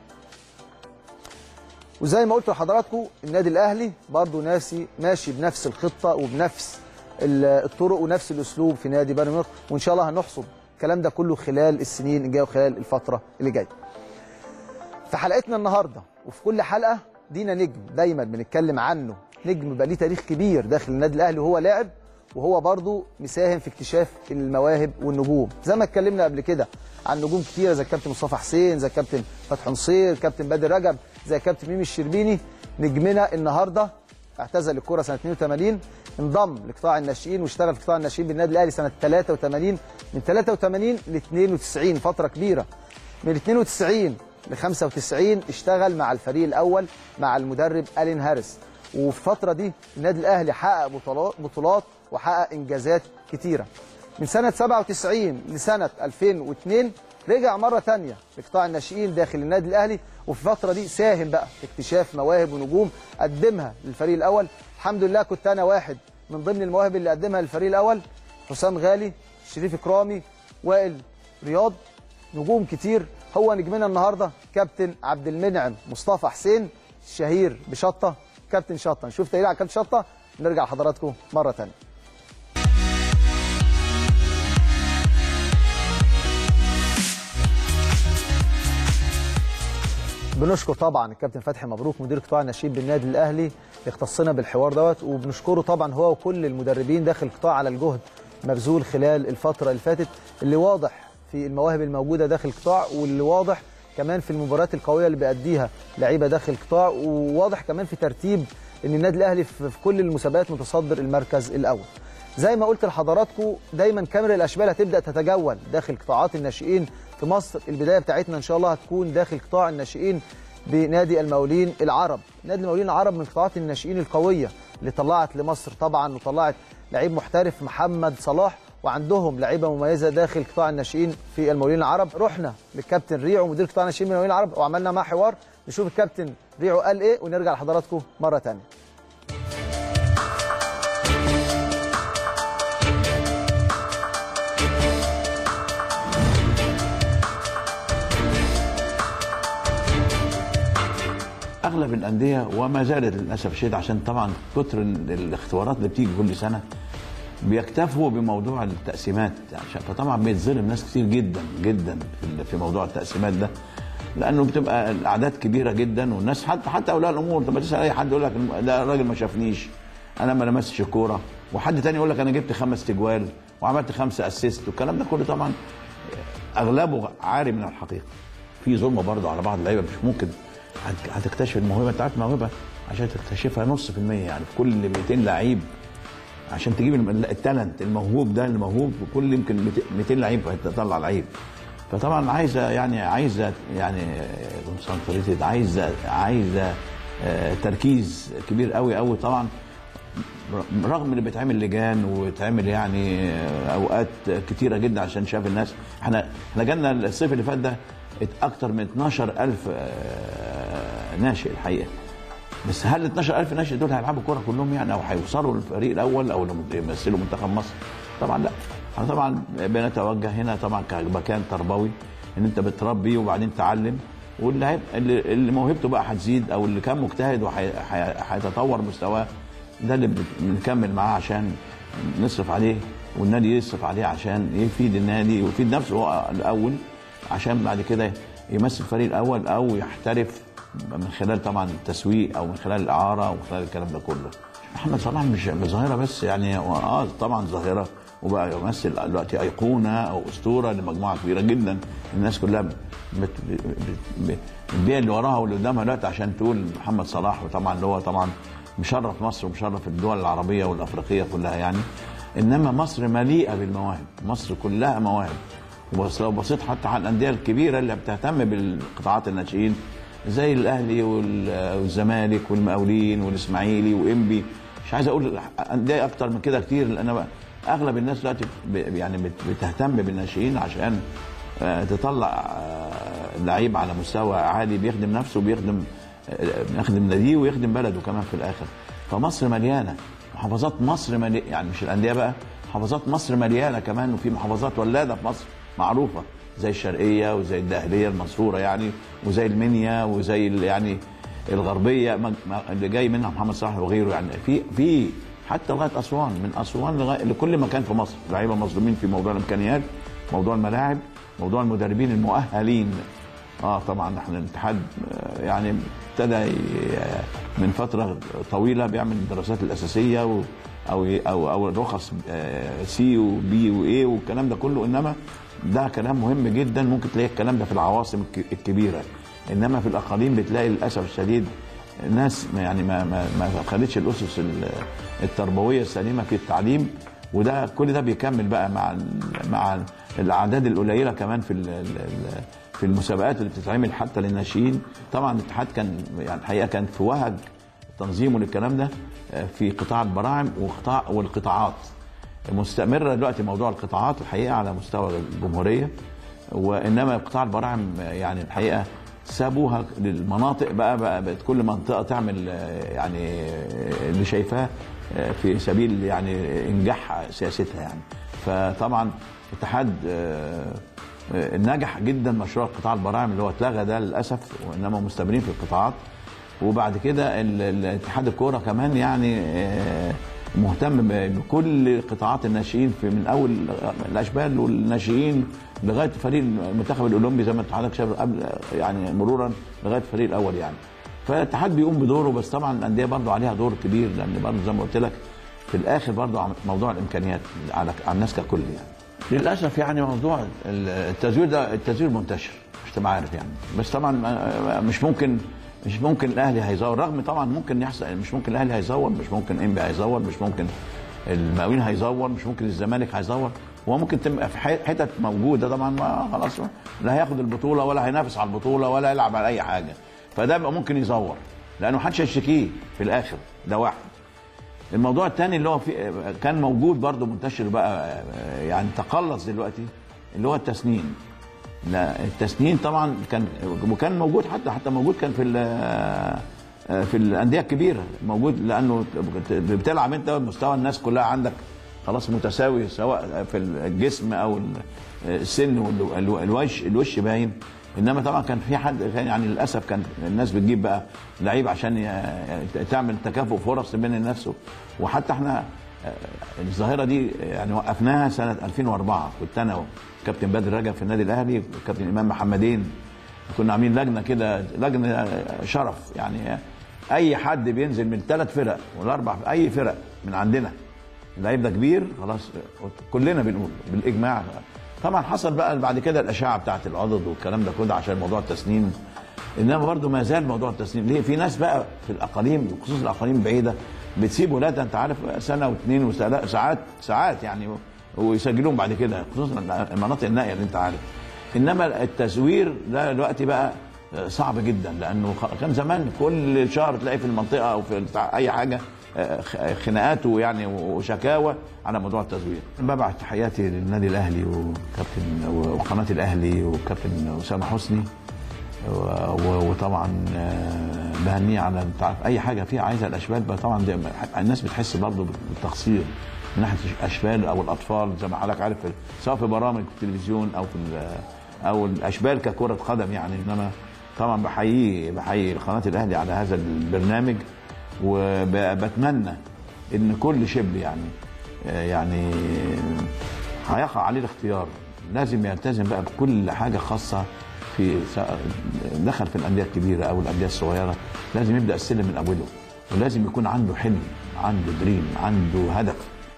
وزي ما قلت لحضراتكم النادي الاهلي برضه ماشي بنفس الخطه وبنفس الطرق ونفس الاسلوب في نادي بايرن ميونخ، وان شاء الله هنحصد الكلام ده كله خلال السنين الجايه وخلال الفتره اللي جايه. في حلقتنا النهارده وفي كل حلقه دينا نجم دايما بنتكلم عنه، نجم بقى ليه تاريخ كبير داخل النادي الاهلي وهو لاعب، وهو برضه مساهم في اكتشاف المواهب والنجوم. زي ما اتكلمنا قبل كده عن نجوم كتيره زي الكابتن مصطفى حسين، زي الكابتن فتحي نصير، الكابتن بدر رجب، زي الكابتن ميمي الشربيني. نجمنا النهارده اعتزل الكوره سنه 82، انضم لقطاع الناشئين واشتغل في قطاع الناشئين بالنادي الاهلي سنه 83. من 83 ل 92 فتره كبيره. من 92 ل 95 اشتغل مع الفريق الاول مع المدرب ألين هاريس. وفي الفتره دي النادي الاهلي حقق بطولات وحقق انجازات كتيره. من سنه 97 لسنه 2002 رجع مره ثانيه لقطاع الناشئين داخل النادي الاهلي، وفي الفتره دي ساهم بقى في اكتشاف مواهب ونجوم قدمها للفريق الاول. الحمد لله كنت انا واحد من ضمن المواهب اللي قدمها للفريق الاول. حسام غالي، شريف اكرامي، وائل رياض، نجوم كتير. هو نجمنا النهارده كابتن عبد المنعم مصطفى حسين الشهير بشطه، كابتن شطه. نشوف تقرير على كابتن شطه نرجع لحضراتكم مره ثانيه. بنشكر طبعا الكابتن فتحي مبروك مدير قطاع الناشئين بالنادي الاهلي اللي اختصنا بالحوار دوت، وبنشكره طبعا هو وكل المدربين داخل القطاع على الجهد مبذول خلال الفتره اللي فاتت، اللي واضح في المواهب الموجوده داخل القطاع، واللي واضح كمان في المباريات القويه اللي بيأديها لعيبه داخل القطاع، وواضح كمان في ترتيب ان النادي الاهلي في كل المسابقات متصدر المركز الاول. زي ما قلت لحضراتكم دايما كاميرا الاشبال هتبدا تتجول داخل قطاعات الناشئين في مصر. البدايه بتاعتنا ان شاء الله هتكون داخل قطاع الناشئين بنادي المقاولين العرب. نادي المقاولين العرب من قطاعات الناشئين القويه اللي طلعت لمصر طبعا، وطلعت لعيب محترف محمد صلاح، وعندهم لعيبه مميزه داخل قطاع الناشئين في المقاولين العرب. رحنا للكابتن ريعو مدير قطاع الناشئين من المقاولين العرب وعملنا معاه حوار، نشوف الكابتن ريعو قال ايه ونرجع لحضراتكم مره ثانيه. اغلب الانديه وما زالت للاسف الشديد، عشان طبعا كتر الاختبارات اللي بتيجي كل سنه بيكتفوا بموضوع التقسيمات، عشان فطبعا بيتظلم ناس كتير جدا جدا في موضوع التقسيمات ده، لانه بتبقى الاعداد كبيره جدا، والناس حتى اولياء الامور تبقى تسال اي حد يقول لك ده الراجل ما شافنيش، انا ما لمستش الكوره، وحد تاني يقول لك انا جبت 5 تجوال وعملت 5 اسيست، والكلام ده كله طبعا اغلبه عاري من الحقيقه. في ظلم برضه على بعض اللعيبه، مش ممكن هتكتشف الموهبه. انت عارف الموهبه عشان تكتشفها نص في المية، يعني في كل 200 لعيب عشان تجيب التالنت الموهوب ده الموهوب، كل يمكن 200 لعيب هتطلع لعيب. فطبعا عايزه كونسنتريتد، عايزه تركيز كبير قوي قوي طبعا، رغم اللي بيتعمل لجان ويتعمل يعني اوقات كتيره جدا عشان شاف الناس. احنا جالنا الصيف اللي فات ده اكتر من 12,000 ناشئ الحقيقه، بس هل 12,000 ناشئ دول هيلعبوا كوره كلهم يعني، او هيوصلوا للفريق الاول او يمثلوا منتخب مصر؟ طبعا لا. احنا طبعا بنتوجه هنا طبعا كمكان تربوي، ان انت بتربي وبعدين تعلم، واللي موهبته بقى هتزيد او اللي كان مجتهد وهيتطور مستواه ده اللي بنكمل معاه عشان نصرف عليه، والنادي يصرف عليه عشان يفيد النادي ويفيد نفسه هو الاول، عشان بعد كده يمثل الفريق الاول او يحترف من خلال طبعا التسويق او من خلال الاعاره او من خلال الكلام ده كله. محمد صلاح مش ظاهره بس يعني، طبعا ظاهره وبقى يمثل دلوقتي ايقونه او اسطوره لمجموعه كبيره جدا، الناس كلها بتبيع اللي وراها واللي قدامها دلوقتي عشان تقول محمد صلاح، وطبعا اللي هو طبعا مشرف مصر ومشرف الدول العربيه والافريقيه كلها يعني. انما مصر مليئه بالمواهب، مصر كلها مواهب. بس لو بصيت حتى على الانديه الكبيره اللي بتهتم بالقطاعات الناشئين زي الاهلي والزمالك والمقاولين والاسماعيلي وانبي، مش عايز اقول انديه اكتر من كده كتير، لان اغلب الناس دلوقتي يعني بتهتم بالناشئين عشان تطلع لعيب على مستوى عالي بيخدم نفسه وبيخدم ناديه ويخدم بلده كمان في الاخر. فمصر مليانه، محافظات مصر يعني مش الانديه بقى، محافظات مصر مليانه كمان، وفي محافظات ولاده في مصر معروفه زي الشرقيه وزي الدقهليه المنصوره يعني، وزي المنيا وزي يعني الغربيه اللي جاي منها محمد صلاح وغيره يعني. في حتى لغايه اسوان، من اسوان لكل مكان في مصر لعيبه مظلومين في موضوع الامكانيات، موضوع الملاعب، موضوع المدربين المؤهلين. طبعا احنا الاتحاد يعني ابتدى من فتره طويله بيعمل الدراسات الاساسيه او الرخص سي وبي واي والكلام ده كله، انما ده كلام مهم جدا. ممكن تلاقي الكلام ده في العواصم الكبيره، انما في الاقاليم بتلاقي للاسف الشديد ناس يعني ما خدتش الاسس التربويه السليمه في التعليم، وده كل ده بيكمل بقى مع الاعداد القليله كمان في المسابقات اللي بتتعمل حتى للناشئين. طبعا الاتحاد كان يعني الحقيقه كان في وهج تنظيمه للكلام ده في قطاع البراعم والقطاعات. مستمره دلوقتي موضوع القطاعات الحقيقه على مستوى الجمهوريه، وانما قطاع البراعم يعني الحقيقه سابوها للمناطق بقى كل منطقه تعمل يعني اللي شايفاه في سبيل يعني انجاح سياستها يعني. فطبعا الاتحاد نجح جدا مشروع قطاع البراعم اللي هو اتلغى ده للاسف، وانما مستمرين في القطاعات. وبعد كده الاتحاد الكوره كمان يعني مهتم بكل قطاعات الناشئين، من اول الاشبال والناشئين لغايه فريق المنتخب الاولمبي زي ما حضرتك شايف قبل يعني مرورا لغايه الفريق الاول يعني. فالاتحاد بيقوم بدوره، بس طبعا الانديه برضه عليها دور كبير، لان برضه زي ما قلت لك في الاخر برضه موضوع الامكانيات على الناس ككل يعني. للاسف يعني موضوع التزوير ده، التزوير منتشر مش تبقى عارف يعني، بس طبعا مش ممكن الاهلي هيزور، رغم طبعا ممكن يحصل، مش ممكن الاهلي هيزور، مش ممكن انبي هيزور، مش ممكن المقاولين هيزور، مش ممكن الزمالك هيزور، وممكن تبقى في حتت موجوده طبعا ما خلاص لا هياخد البطوله ولا هينافس على البطوله ولا يلعب على اي حاجه، فده بقى ممكن يزور لانه محدش هيشتكيه في الاخر. ده واحد. الموضوع الثاني اللي هو كان موجود برضه منتشر بقى يعني تقلص دلوقتي، اللي هو التسنين. لا التسنين طبعا كان موجود، حتى موجود كان في الانديه الكبيره موجود، لانه بتلعب انت مستوى الناس كلها عندك خلاص متساوي، سواء في الجسم او السن والوش باين. انما طبعا كان في حد يعني للاسف كان الناس بتجيب بقى لعيب عشان تعمل تكافؤ فرص بين الناس، وحتى احنا الظاهره دي يعني وقفناها سنه 2004. كنت انا وكابتن بدر رجب في النادي الاهلي وكابتن امام محمدين، كنا عاملين لجنه كده، لجنه شرف يعني، اي حد بينزل من 3 فرق ولا 4، اي فرق من عندنا اللعيب ده كبير خلاص كلنا بنقول بالاجماع. طبعا حصل بقى بعد كده الاشاعه بتاعت العضد والكلام ده كله عشان موضوع التسنين، انما برضه ما زال موضوع التسنين. ليه؟ في ناس بقى في الاقاليم، بخصوص الاقاليم البعيده، بتسيب ولادها انت عارف سنه واثنين وساعات يعني، ويسجلوهم بعد كده، خصوصا المناطق النائيه اللي انت عارف. انما التزوير ده دلوقتي بقى صعب جدا، لانه كان زمان كل شهر تلاقي في المنطقه او في اي حاجه خناقات يعني وشكاوى على موضوع التزوير. ببعت تحياتي للنادي الاهلي وكابتن وقناه الاهلي وكابتن اسامه حسني، وطبعا بهنيه على اي حاجه فيها عايزه الاشبال. طبعا الناس بتحس برضه بالتقصير من ناحيه الاشبال او الاطفال زي ما حضرتك عارف، سواء في برامج في التلفزيون او الاشبال ككره قدم يعني. انما طبعا بحيي قناه الاهلي على هذا البرنامج، وبتمنى ان كل شبل يعني هيقع عليه الاختيار لازم يلتزم بقى بكل حاجه خاصه في دخل في الانديه الكبيره او الانديه الصغيره، لازم يبدا السلم من اوله، ولازم يكون عنده حلم، عنده دريم، عنده هدف.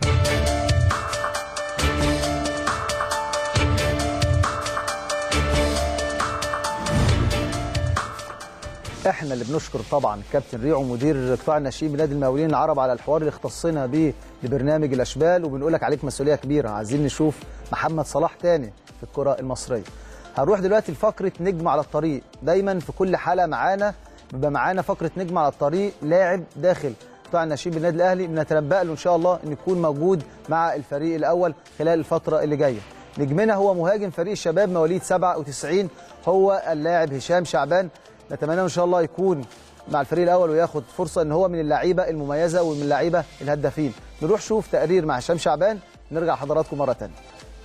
احنا اللي بنشكر طبعا كابتن ريعو مدير قطاع الناشئين بنادي المقاولين العرب على الحوار اللي اختصنا بيه لبرنامج الاشبال، وبنقول لك عليك مسؤوليه كبيره، عايزين نشوف محمد صلاح تاني في الكره المصريه. هنروح دلوقتي لفقره نجم على الطريق. دايما في كل حلقه بيبقى معانا فقره نجم على الطريق، لاعب داخل قطاع الناشئين بالنادي الاهلي بنتنبأ له ان شاء الله ان يكون موجود مع الفريق الاول خلال الفتره اللي جايه. نجمنا هو مهاجم فريق الشباب مواليد 97، هو اللاعب هشام شعبان. نتمنى ان شاء الله يكون مع الفريق الاول وياخد فرصه ان هو من اللعيبه المميزه ومن اللعيبه الهدافين. نروح شوف تقرير مع هشام شعبان، نرجع حضراتكم مره ثانيه.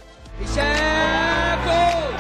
هشام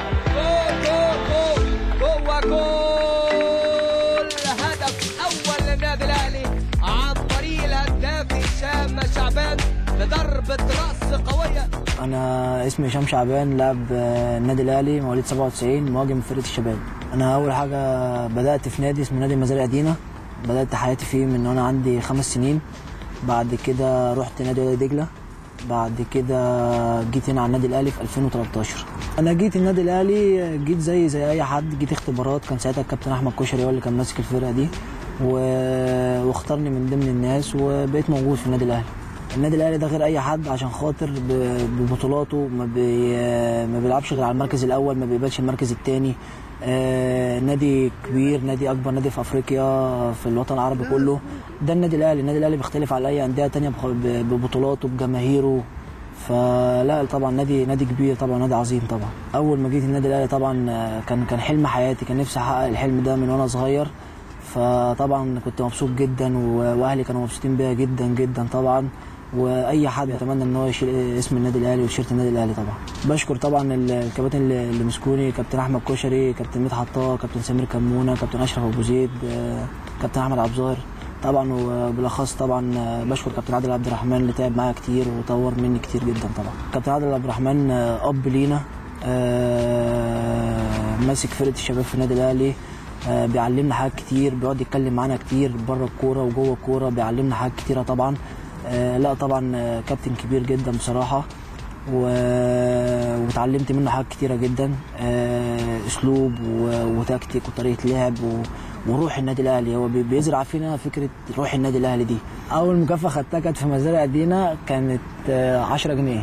جول هدف اول للنادي الاهلي عن طريق الهداف هشام شعبان بضربه راس قويه. انا اسمي هشام شعبان، لاعب النادي الاهلي مواليد 97، مهاجم فرقه الشباب. انا اول حاجه بدات في نادي اسمه نادي المزارع دينا، بدات حياتي فيه من وانا عندي 5 سنين. بعد كده رحت نادي وادي دجله، بعد كده جيت هنا على النادي الاهلي في 2013. انا جيت النادي الاهلي جيت زي اي حد، جيت اختبارات، كان ساعتها الكابتن احمد كشري هو اللي كان ماسك الفرقه دي واختارني من ضمن الناس وبقيت موجود في النادي الاهلي. النادي الاهلي ده غير اي حد عشان خاطر ببطولاته ما بيلعبش غير على المركز الاول، ما بيقبلش المركز الثاني. نادي كبير، نادي اكبر نادي في افريقيا في الوطن العربي كله، ده النادي الاهلي. النادي الاهلي بيختلف على اي انديه ثانيه ببطولاته بجماهيره، فلا طبعا نادي كبير طبعا، نادي عظيم طبعا. اول ما جيت النادي الاهلي طبعا كان حلم حياتي، كان نفسي احقق الحلم ده من وانا صغير، فطبعا كنت مبسوط جدا واهلي كانوا مبسوطين بيا جدا جدا طبعا، واي حد يتمنى ان هو يشيل اسم النادي الاهلي وتيشيرت النادي الاهلي طبعا. بشكر طبعا الكباتن اللي مسكوني، كابتن احمد كشري، كابتن مدحت طه، كابتن سمير كمونه، كابتن اشرف ابو زيد، كابتن احمد عبد الظاهر طبعا، وبالاخص طبعا بشكر كابتن عادل عبد الرحمن اللي تعب معايا كتير وطور مني كتير جدا طبعا. كابتن عادل عبد الرحمن اب لينا، ماسك فرقه الشباب في النادي الاهلي، بيعلمنا حاجات كتير، بيقعد يتكلم معانا كتير بره الكوره وجوه الكوره، بيعلمنا حاجات كتيره طبعا. لا طبعا كابتن كبير جدا بصراحه. وتعلمت منه حاجات كتيره جدا، اسلوب وتكتيك وطريقه لعب وروح النادي الاهلي. هو بيزرع فينا فكره روح النادي الاهلي دي. اول مكافاه خدتها كانت في مزارع دينا، كانت 10 جنيه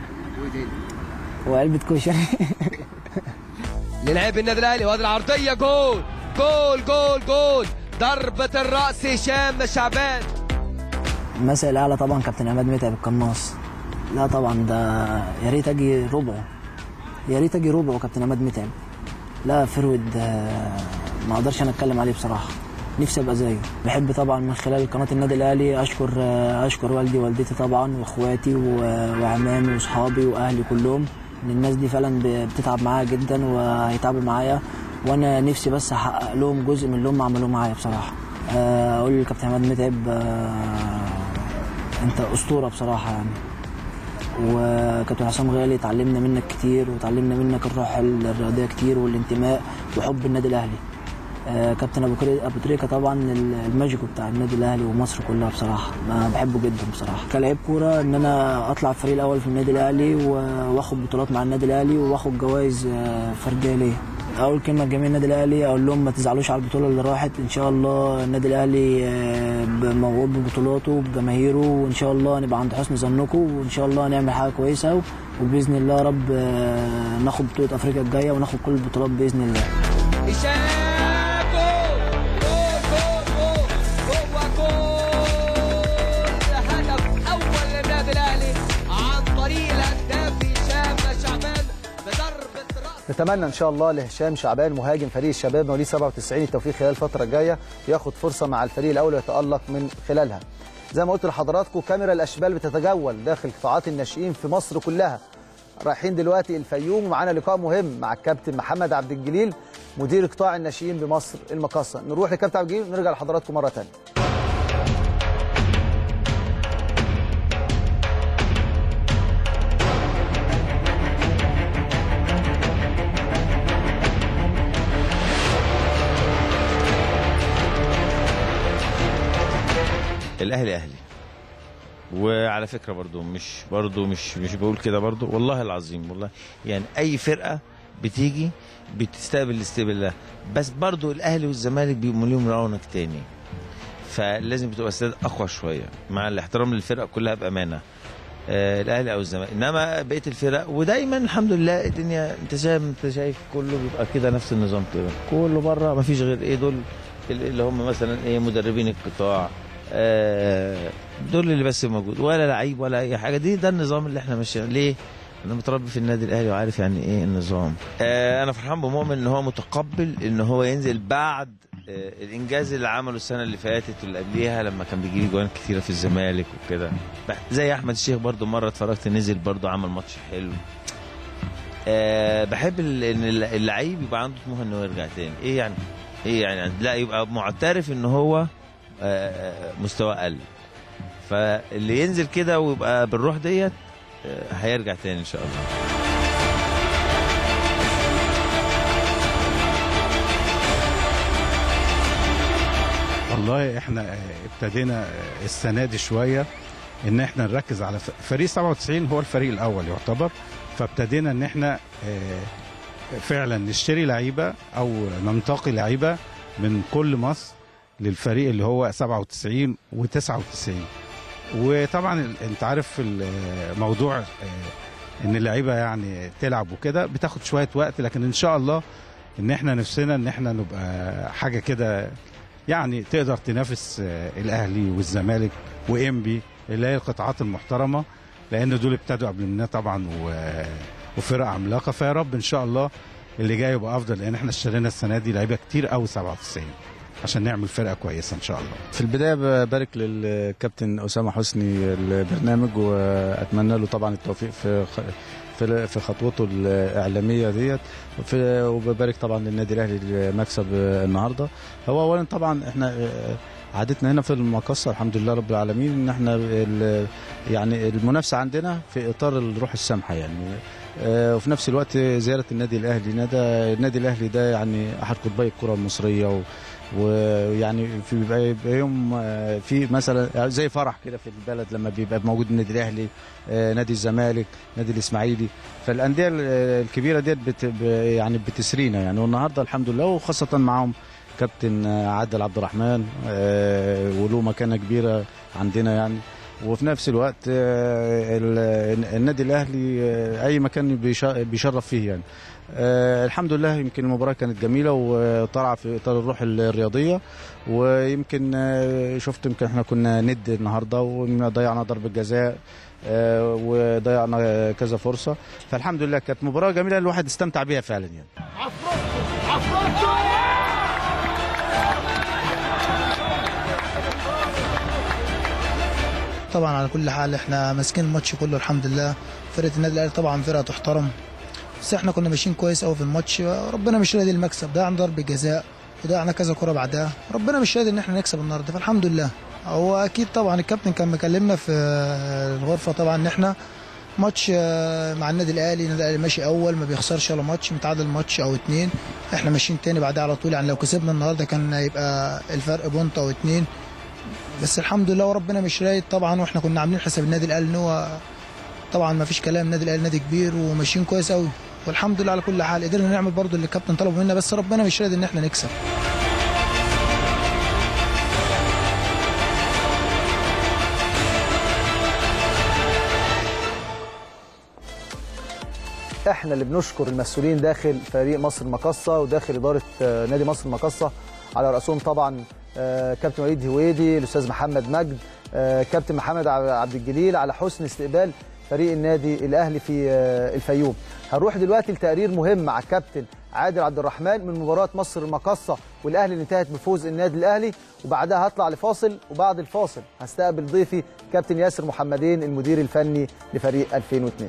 وعلبه كشري. للاعب النادي الاهلي، وادي العرضيه، جول جول جول جول، ضربه الراس هشام شعبان. المثل الاعلى طبعا كابتن عماد متعب القناص. لا طبعا ده يا ريت اجي ربعه، يا ريت اجي ربعه كابتن عماد متعب. لا فرود ما اقدرش انا اتكلم عليه بصراحه، نفسي ابقى زيه. بحب طبعا من خلال قناه النادي الاهلي اشكر والدي ووالدتي طبعا واخواتي وعمامي واصحابي واهلي كلهم، ان الناس دي فعلا بتتعب معايا جدا وهيتعبوا معايا، وانا نفسي بس احقق لهم جزء من اللي هم عملوه معايا بصراحه. اقول للكابتن عماد متعب انت اسطوره بصراحه يعني. وكابتن حسام غالي اتعلمنا منك كتير، وتعلمنا منك الروح الرياضيه كتير والانتماء وحب النادي الاهلي. كابتن ابو تريكه طبعا الماجيكو بتاع النادي الاهلي ومصر كلها بصراحه، انا بحبه جدا بصراحه. كلاعب كوره ان انا اطلع الفريق الاول في النادي الاهلي واخد بطولات مع النادي الاهلي واخد جوائز فرديه ليا. اول كلمه لجميع النادي الاهلي اقول لهم ما تزعلوش على البطوله اللي راحت، ان شاء الله النادي الاهلي موعود ببطولاته بجماهيره، وان شاء الله نبقى عند حسن ظنكم، وان شاء الله نعمل حاجه كويسه، وباذن الله يا رب ناخد بطوله افريقيا الجايه وناخد كل البطولات باذن الله. نتمنى ان شاء الله لهشام شعبان مهاجم فريق الشباب مواليد 97 التوفيق خلال الفتره الجايه، وياخد فرصه مع الفريق الاول ويتالق من خلالها. زي ما قلت لحضراتكم كاميرا الاشبال بتتجول داخل قطاعات الناشئين في مصر كلها. رايحين دلوقتي الفيوم ومعانا لقاء مهم مع الكابتن محمد عبد الجليل مدير قطاع الناشئين بمصر المقاصه. نروح لكابتن عبد الجليل ونرجع لحضراتكم مره ثانيه. الاهلي اهلي. وعلى فكره برضو مش بقول كده برضو، والله العظيم والله يعني اي فرقه بتيجي بتستقبل الاستقبال، بس برضو الاهلي والزمالك بيبقوا لهم رونق تاني، فلازم بتبقى استاد اقوى شويه مع الاحترام للفرقه كلها بامانه، الاهلي او الزمالك. انما بقيه الفرق ودايما الحمد لله الدنيا انت شايف كله بيبقى كده نفس النظام كده، كله بره ما فيش غير ايه دول اللي هم مثلا ايه مدربين القطاع، دول اللي بس موجود، ولا لعيب ولا اي حاجه. ده النظام اللي احنا ماشيين ليه. انا متربي في النادي الاهلي وعارف يعني ايه النظام. انا فرحان بمؤمن ان هو متقبل ان هو ينزل بعد الانجاز اللي عمله السنه اللي فاتت واللي قبليها لما كان بيجيب جوان كتيره في الزمالك وكده. زي احمد الشيخ برضو مره اتفرجت نزل برضو عمل ماتش حلو. بحب ان اللعيب يبقى عنده طموح انه يرجع تاني. ايه يعني لا يبقى معترف ان هو مستوى قل، فاللي ينزل كده ويبقى بالروح ديت هيرجع تاني ان شاء الله. والله احنا ابتدينا السنه دي شويه ان احنا نركز على فريق 97 هو الفريق الاول يعتبر، فابتدينا ان احنا فعلا نشتري لعيبه او ننتقي لعيبه من كل مصر للفريق اللي هو 97 و99. وطبعا انت عارف الموضوع ان اللعيبه يعني تلعب وكده بتاخد شويه وقت، لكن ان شاء الله ان احنا نفسنا ان احنا نبقى حاجه كده يعني تقدر تنافس الاهلي والزمالك وانبي اللي هي القطاعات المحترمه، لان دول ابتدوا قبل مننا طبعا وفرق عملاقه. فيا رب ان شاء الله اللي جاي يبقى افضل، لان احنا اشترينا السنه دي لعيبه كتير قوي 97 عشان نعمل فرقه كويسه ان شاء الله. في البدايه ببارك للكابتن اسامه حسني البرنامج، واتمنى له طبعا التوفيق في خطوته الاعلاميه ديت، وببارك طبعا للنادي الاهلي المكسب النهارده. هو اولا طبعا احنا عادتنا هنا في المقاصه الحمد لله رب العالمين ان احنا يعني المنافسه عندنا في اطار الروح السامحه يعني، وفي نفس الوقت زياره النادي الاهلي. النادي الاهلي ده يعني احد قطبي الكره المصريه، ويعني بيبقى يوم في مثلا زي فرح كده في البلد لما بيبقى موجود النادي الاهلي، نادي الزمالك، نادي الاسماعيلي، فالانديه الكبيره ديت يعني بتسرينا يعني. والنهارده الحمد لله وخاصه معاهم كابتن عادل عبد الرحمن وله مكانه كبيره عندنا يعني. وفي نفس الوقت النادي الاهلي اي مكان بيشرف فيه يعني. الحمد لله يمكن المباراه كانت جميله وطالعه في اطار الروح الرياضيه. ويمكن شفت يمكن احنا كنا ند النهارده وضيعنا ضربه جزاء وضيعنا كذا فرصه، فالحمد لله كانت مباراه جميله الواحد استمتع بيها فعلا يعني. طبعا على كل حال احنا ماسكين الماتش كله الحمد لله. فرقه النادي الاهلي طبعا فرقه تحترم، بس احنا كنا ماشيين كويس قوي في الماتش. ربنا مش راضي المكسب، ضيعنا ضربه جزاء وضيعنا كذا كره بعدها، ربنا مش راضي ان احنا نكسب النهارده، فالحمد لله. هو اكيد طبعا الكابتن كان مكلمنا في الغرفه طبعا ان احنا ماتش مع النادي الاهلي ماشي اول ما بيخسرش ولا ماتش، متعادل ماتش او 2، احنا ماشيين تاني بعدها على طول يعني. لو كسبنا النهارده كان هيبقى الفرق بونت او 2، بس الحمد لله وربنا مش رايد طبعا. واحنا كنا عاملين حساب النادي الاهلي ان هو طبعا ما فيش كلام، النادي الاهلي نادي كبير وماشيين كويس قوي، والحمد لله على كل حال. قدرنا نعمل برضو اللي الكابتن طلبه منا، بس ربنا مش رايد ان احنا نكسب. احنا اللي بنشكر المسؤولين داخل فريق مصر المقاصة وداخل إدارة نادي مصر المقاصة، على رأسهم طبعا كابتن وليد هويدي، الأستاذ محمد مجد، كابتن محمد عبد الجليل، على حسن استقبال فريق النادي الأهلي في الفيوم. هنروح دلوقتي لتقرير مهم مع الكابتن عادل عبد الرحمن من مباراة مصر المقاصة والأهلي اللي انتهت بفوز النادي الأهلي، وبعدها هطلع لفاصل، وبعد الفاصل هستقبل ضيفي كابتن ياسر محمدين المدير الفني لفريق 2002.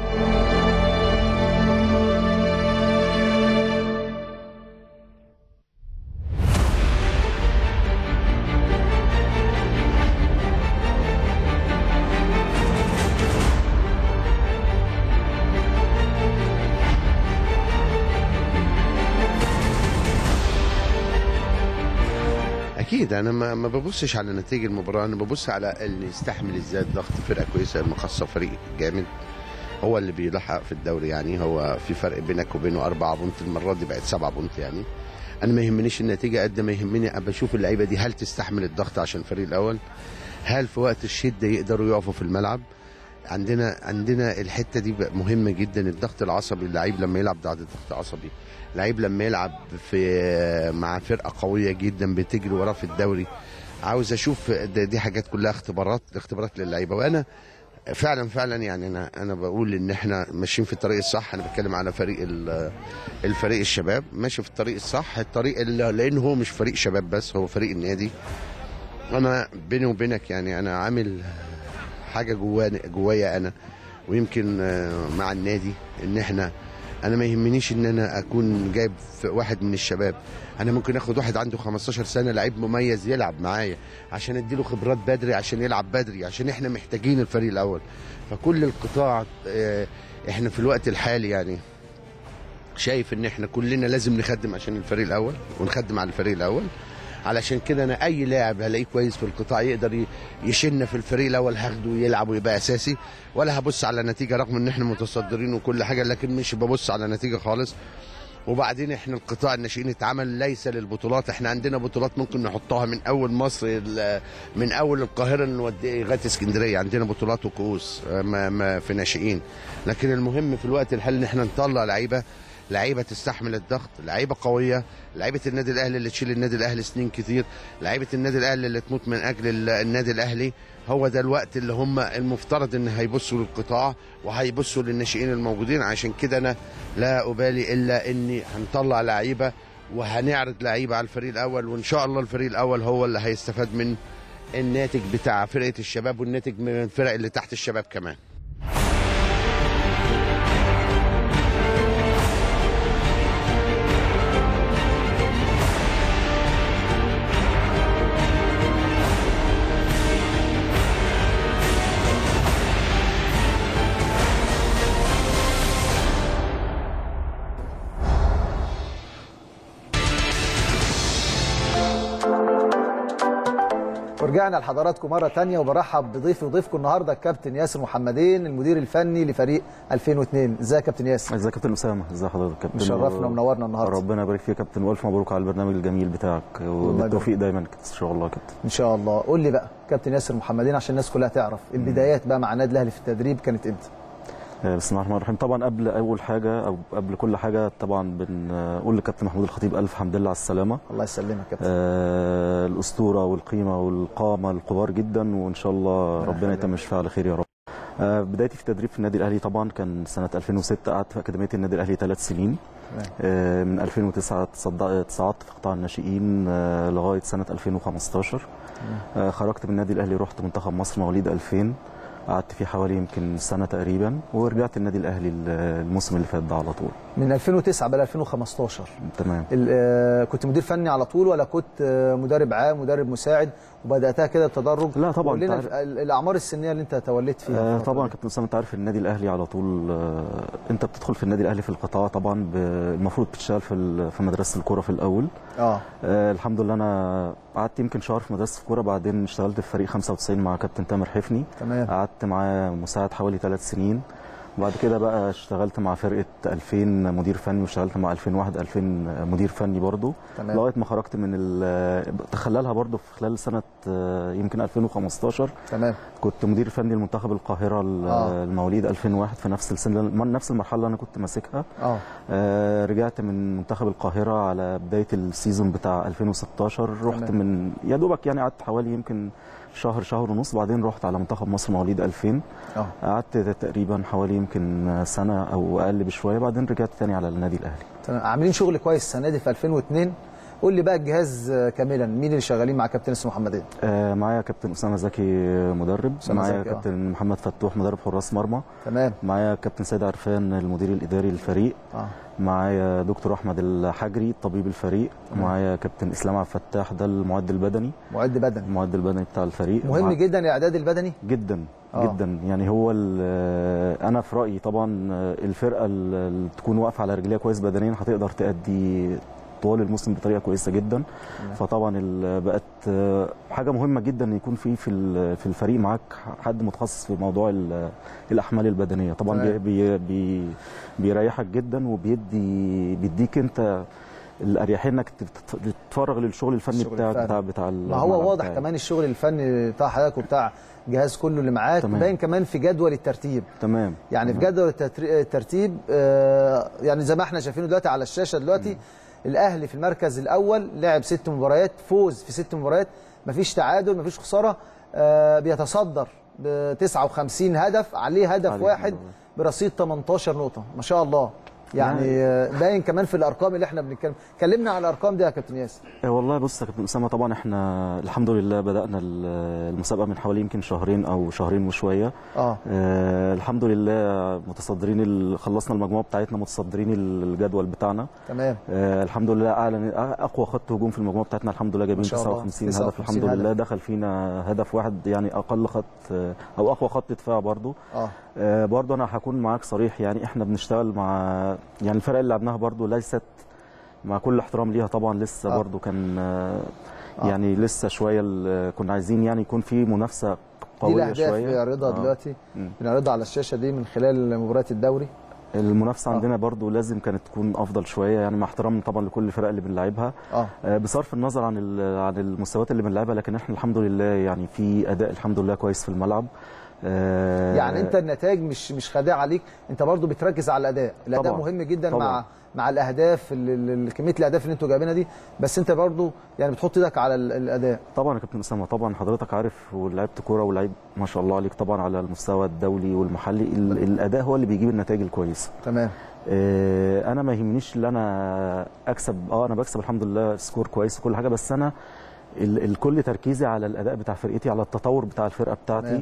اكيد انا ما ببصش على نتائج المباراه، انا ببص على اللي يستحمل ازاي الضغط. فرقه كويسه، المقاصة فريق جامد، هو اللي بيلحق في الدوري يعني. هو في فرق بينك وبينه 4 بونت، المره دي بقت 7 بونت يعني. انا ما يهمنيش النتيجه قد ما يهمني ابقى اشوف اللعيبه دي هل تستحمل الضغط عشان الفريق الاول، هل في وقت الشده يقدروا يقفوا في الملعب. عندنا الحته دي مهمه جدا، الضغط العصبي. اللعيب لما يلعب ضغط عصبي، لعيب لما يلعب مع فرقه قويه جدا بتجري وراه في الدوري. عاوز اشوف دي حاجات كلها اختبارات للعيبه. وانا فعلا يعني انا بقول ان احنا ماشيين في الطريق الصح. انا بتكلم على الفريق الشباب ماشي في الطريق الصح، الطريق لان هو مش فريق شباب بس، هو فريق النادي. انا بيني وبينك يعني انا عامل حاجه جوايا انا، ويمكن مع النادي، ان انا ما يهمنيش ان انا اكون جايب واحد من الشباب. انا ممكن اخد واحد عنده 15 سنه لعيب مميز يلعب معايا عشان اديله خبرات بدري، عشان يلعب بدري، عشان احنا محتاجين الفريق الاول. فكل القطاع احنا في الوقت الحالي يعني شايف ان احنا كلنا لازم نخدم عشان الفريق الاول ونخدم على الفريق الاول. علشان كده انا اي لاعب هلاقيه كويس في القطاع يقدر يشيلنا في الفريق الاول هاخده ويلعب ويبقى اساسي، ولا هبص على نتيجه رغم ان احنا متصدرين وكل حاجه، لكن مش ببص على نتيجه خالص. وبعدين احنا القطاع الناشئين اتعمل ليس للبطولات، احنا عندنا بطولات ممكن نحطها من اول مصر، من اول القاهره نودي لغايه اسكندريه، عندنا بطولات وكؤوس في ناشئين. لكن المهم في الوقت الحالي ان احنا نطلع لعيبه تستحمل الضغط، لعيبه قويه، لعيبه النادي الاهلي اللي تشيل النادي الاهلي سنين كتير، لعيبه النادي الاهلي اللي تموت من اجل النادي الاهلي. هو ده الوقت اللي هم المفترض ان هيبصوا للقطاع وهيبصوا للناشئين الموجودين. عشان كده انا لا ابالي الا اني هنطلع لعيبه وهنعرض لعيبه على الفريق الاول، وان شاء الله الفريق الاول هو اللي هيستفاد من الناتج بتاع فرقه الشباب والناتج من الفرق اللي تحت الشباب كمان. ورجعنا لحضراتكم مره ثانيه وبرحب بضيفي وضيفكم النهارده الكابتن ياسر محمدين المدير الفني لفريق 2002. ازيك يا كابتن ياسر؟ ازيك يا كابتن اسامه؟ ازي حضرتك يا كابتن؟ مشرفنا ومنورنا النهارده. ربنا يبارك فيك يا كابتن، والف مبروك على البرنامج الجميل بتاعك وبالتوفيق دايما ان شاء الله يا كابتن. ان شاء الله. قول لي بقى كابتن ياسر محمدين عشان الناس كلها تعرف البدايات بقى مع النادي الاهلي في التدريب كانت امتى؟ بسم الله الرحمن الرحيم. طبعا قبل اول حاجه او قبل كل حاجه طبعا بنقول للكابتن محمود الخطيب الف حمد لله على السلامه. الله يسلمك يا كابتن. الاسطوره والقيمه والقامه الكبار جدا، وان شاء الله ربنا يتم الشفاء على خير يا رب. بدايتي في التدريب في النادي الاهلي طبعا كان سنه 2006، قعدت في اكاديميه النادي الاهلي 3 سنين. من 2009 تصعدت في قطاع الناشئين لغايه سنه 2015. خرجت من النادي الاهلي رحت منتخب مصر مواليد 2000، قعدت فيه حوالي يمكن سنه تقريبا، ورجعت النادي الاهلي الموسم اللي فات ده على طول. من 2009 بقى 2015. تمام. كنت مدير فني على طول ولا كنت مدرب عام مدرب مساعد وبداتها كده بتدرج؟ لا طبعا. قول لنا الاعمار السنيه اللي انت توليت فيها. طبعا كابتن اسامه انت عارف النادي الاهلي على طول، انت بتدخل في النادي الاهلي في القطاع طبعا المفروض تشتغل في مدرسه الكوره في الاول. الحمد لله انا قعدت يمكن شهر في مدرسه الكوره، بعدين اشتغلت في فريق 95 مع كابتن تامر حفني. تمام. قعدت معاه مساعد حوالي 3 سنين، وبعد كده بقى اشتغلت مع فرقه 2000 مدير فني، واشتغلت مع 2001 2000 مدير فني برضو لغايه ما خرجت من تخللها برضو في خلال سنه يمكن 2015. تمام. كنت مدير فني لمنتخب القاهره المواليد 2001 في نفس السن، نفس المرحله اللي انا كنت ماسكها. رجعت من منتخب القاهره على بدايه السيزون بتاع 2016. رحت من يا دوبك يعني قعدت حوالي يمكن شهر ونص، بعدين رحت على منتخب مصر مواليد 2000. قعدت تقريبا حوالي يمكن سنه او اقل بشويه، بعدين رجعت تاني على النادي الاهلي. تمام. عاملين شغل كويس السنه دي في 2002. قول لي بقى الجهاز كاملا مين اللي شغالين مع كابتن اسمه محمدين؟ معايا كابتن اسامه زكي مدرب، معايا كابتن محمد فتوح مدرب حراس مرمى. تمام. معايا كابتن سيد عرفان المدير الاداري للفريق. معايا دكتور احمد الحجري طبيب الفريق. معايا كابتن اسلام عبد الفتاح ده المعد البدني. المعد البدني بتاع الفريق. مهم جدا الاعداد البدني جدا. جدا يعني هو انا في رايي طبعا الفرقه اللي تكون واقفه على رجليها كويس بدنيا هتقدر تأدي طوال الموسم بطريقه كويسه جدا. فطبعا بقت حاجه مهمه جدا ان يكون في الفريق معاك حد متخصص في موضوع الاحمال البدنيه. طبعا بيريحك جدا وبيديك انت الاريحيه انك تتفرغ للشغل الفني بتاع ما هو واضح كمان الشغل الفني بتاع حضرتك وبتاع الجهاز كله اللي معاك باين كمان في جدول الترتيب. تمام. يعني في جدول الترتيب يعني زي ما احنا شايفينه دلوقتي على الشاشه دلوقتي. الاهلي في المركز الاول لعب 6 مباريات، فوز في 6 مباريات، مفيش تعادل مفيش خساره. بيتصدر ب 59 هدف، عليه هدف واحد برصيد 18 نقطه. ما شاء الله. يعني باين كمان في الارقام اللي احنا بنتكلم. كلمنا على الارقام دي يا كابتن ياسر. والله بص يا كابتن اسامه، طبعا احنا الحمد لله بدانا المسابقه من حوالي يمكن شهرين او شهرين وشويه. الحمد لله متصدرين خلصنا المجموعه بتاعتنا متصدرين الجدول بتاعنا. تمام. الحمد لله اقوى خط هجوم في المجموعه بتاعتنا الحمد لله، جايبين 59 هدف الحمد لله. دخل فينا هدف واحد يعني اقل خط او اقوى خط دفاع برضو. برضو انا هكون معاك صريح، يعني احنا بنشتغل مع يعني الفرق اللي لعبناها برضو ليست مع كل احترام ليها طبعا لسه برضو كان يعني لسه شويه كنا عايزين يعني يكون في منافسه قويه شويه. دي بنعرضها دلوقتي بنعرضها على الشاشه دي من خلال مباريات الدوري. المنافسه عندنا برضو لازم كانت تكون افضل شويه، يعني مع احترامنا طبعا لكل الفرق اللي بنلعبها بصرف النظر عن المستويات اللي بنلعبها، لكن احنا الحمد لله يعني في اداء الحمد لله كويس في الملعب. يعني انت النتائج مش خادعه عليك، انت برضو بتركز على الاداء طبعًا. مهم جدا طبعًا. مع الاهداف كميه الاهداف اللي انتوا جايبينها دي، بس انت برضو يعني بتحط ايدك على الاداء. طبعا يا كابتن اسامه، طبعا حضرتك عارف ولعبت كوره ولعيب ما شاء الله عليك طبعا على المستوى الدولي والمحلي، الاداء هو اللي بيجيب النتائج الكويسه. تمام. انا ما يهمنيش ان انا اكسب، انا بكسب الحمد لله سكور كويس وكل حاجه، بس انا الكل تركيزي على الاداء بتاع فرقتي، على التطور بتاع الفرقه بتاعتي،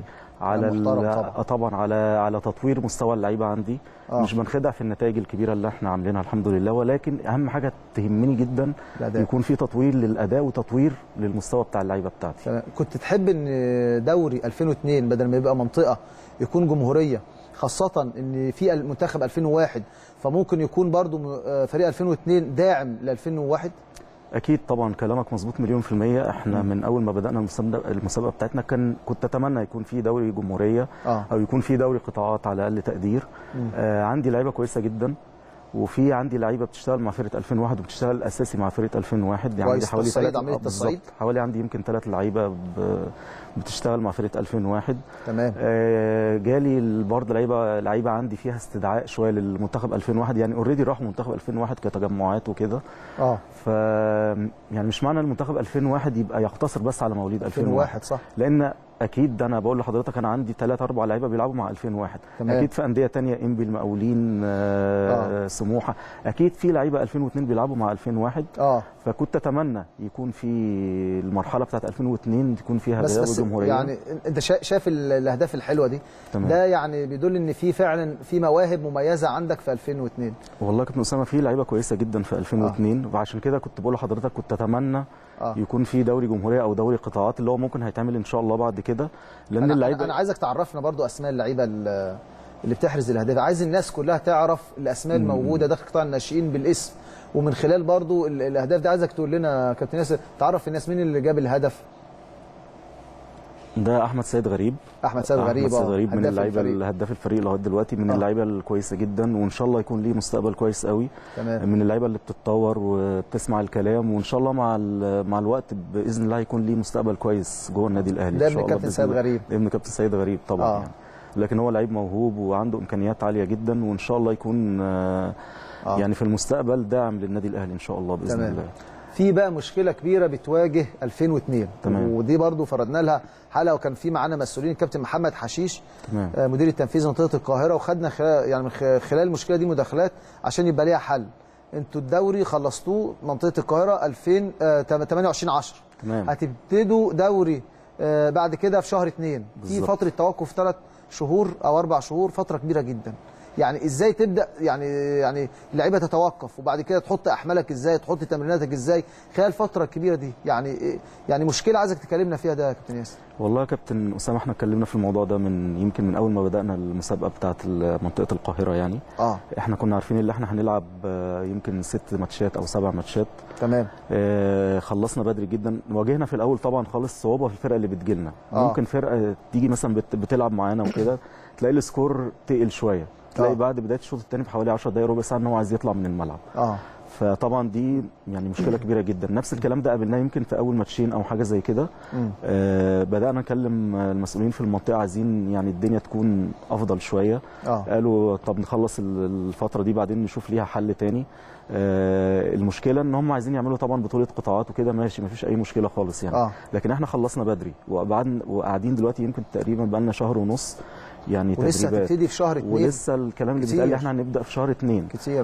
على طبعا على تطوير مستوى اللعيبه عندي. مش بنخدع في النتائج الكبيره اللي احنا عاملينها الحمد لله، ولكن اهم حاجه تهمني جدا يكون في تطوير للاداء وتطوير للمستوى بتاع اللعيبه بتاعتي. كنت تحب ان دوري 2002 بدل ما يبقى منطقه يكون جمهوريه، خاصه ان في المنتخب 2001 فممكن يكون برضو فريق 2002 داعم ل 2001؟ اكيد طبعا كلامك مظبوط مليون في المية. احنا من اول ما بدأنا المسابقة بتاعتنا كنت اتمنى يكون في دوري جمهورية او يكون في دوري قطاعات على اقل تقدير. عندي لعيبة كويسة جدا، وفي عندي لعيبه بتشتغل مع فرقه 2001 وبتشتغل اساسي مع فرقه 2001. يعني عندي حوالي حوالي عندي يمكن 3 لعيبه بتشتغل مع فرقه 2001. تمام. جالي برضه لعيبه عندي فيها استدعاء شويه للمنتخب 2001، يعني اوريدي راحوا منتخب 2001 كتجمعات وكده. ف يعني مش معنى المنتخب 2001 يبقى يقتصر بس على مواليد 2001. صح. لان اكيد انا بقول لحضرتك انا عندي 3 4 لعيبه بيلعبوا مع 2001. تمام. اكيد في انديه ثانيه انبي، المقاولين، سموحه، اكيد في لعيبه 2002 بيلعبوا مع 2001. فكنت اتمنى يكون في المرحله بتاعت 2002 تكون فيها دوري جمهوريه. يعني انت شايف الاهداف الحلوه دي. تمام. ده يعني بيدل ان في فعلا في مواهب مميزه عندك في 2002. والله كابتن اسامه في لعيبه كويسه جدا في 2002. وعشان كده كنت بقول لحضرتك كنت اتمنى يكون في دوري جمهوريه او دوري قطاعات اللي هو ممكن هيتعمل ان شاء الله بعد كده. لان اللعيبه انا عايزك تعرفنا برضو اسماء اللعيبه اللي بتحرز الاهداف. عايز الناس كلها تعرف الاسماء الموجوده داخل قطاع الناشئين بالاسم، ومن خلال برضو الاهداف دي عايزك تقول لنا كابتن ياسر، تعرف الناس مين اللي جاب الهدف. ده احمد سيد غريب. احمد سيد غريب من اللعيبه الهداف الفريق لغايه دلوقتي، من اللعيبه الكويسه جدا، وان شاء الله يكون ليه مستقبل كويس قوي. تمام. من اللعيبه اللي بتتطور وبتسمع الكلام، وان شاء الله مع الوقت باذن الله يكون ليه مستقبل كويس جوه النادي الاهلي. ده ابن كابتن سيد غريب. ابن كابتن سيد غريب طبعا. يعني لكن هو لعيب موهوب وعنده امكانيات عاليه جدا، وان شاء الله يكون يعني في المستقبل داعم للنادي الاهلي ان شاء الله باذن الله. في بقى مشكله كبيره بتواجه 2002. تمام. ودي برضو فرضنا لها حلقه، وكان في معانا مسؤولين، الكابتن محمد حشيش. تمام. مدير التنفيذي منطقه القاهره، وخدنا يعني من خلال المشكله دي مداخلات عشان يبقى ليها حل. انتوا الدوري خلصتوه منطقه القاهره 28/10. تمام. هتبتدوا دوري بعد كده في شهر 2. في فتره توقف 3 شهور او 4 شهور، فتره كبيره جدا. يعني ازاي تبدا يعني اللعيبه تتوقف، وبعد كده تحط احمالك ازاي، تحط تمريناتك ازاي خلال الفتره الكبيره دي؟ يعني مشكله عايزك تكلمنا فيها ده يا كابتن ياسر. والله يا كابتن اسامه احنا اتكلمنا في الموضوع ده يمكن من اول ما بدانا المسابقه بتاعه منطقه القاهره. يعني احنا كنا عارفين ان احنا هنلعب يمكن 6 ماتشات او 7 ماتشات. تمام. خلصنا بدري جدا. واجهنا في الاول طبعا خالص صعوبه في الفرقه اللي بتجيلنا. ممكن فرقه تيجي مثلا بتلعب معانا وكده تلاقي السكور تقل شويه، تلاقي بعد بدايه الشوط الثاني بحوالي 10 دقائق ربع ساعه ان هو عايز يطلع من الملعب. فطبعا دي يعني مشكله كبيره جدا. نفس الكلام ده قابلناه يمكن في اول ماتشين او حاجه زي كده. بدانا نكلم المسؤولين في المنطقه، عايزين يعني الدنيا تكون افضل شويه. قالوا طب نخلص الفتره دي بعدين نشوف ليها حل تاني. المشكله ان هم عايزين يعملوا طبعا بطوله قطاعات وكده، ماشي مفيش اي مشكله خالص يعني. لكن احنا خلصنا بدري وقاعدين دلوقتي يمكن تقريبا بقى لنا شهر ونص يعني تدريبات، ولسه هتبتدي في شهر 2، ولسه الكلام اللي بيتقال احنا هنبدا في شهر 2 كتير.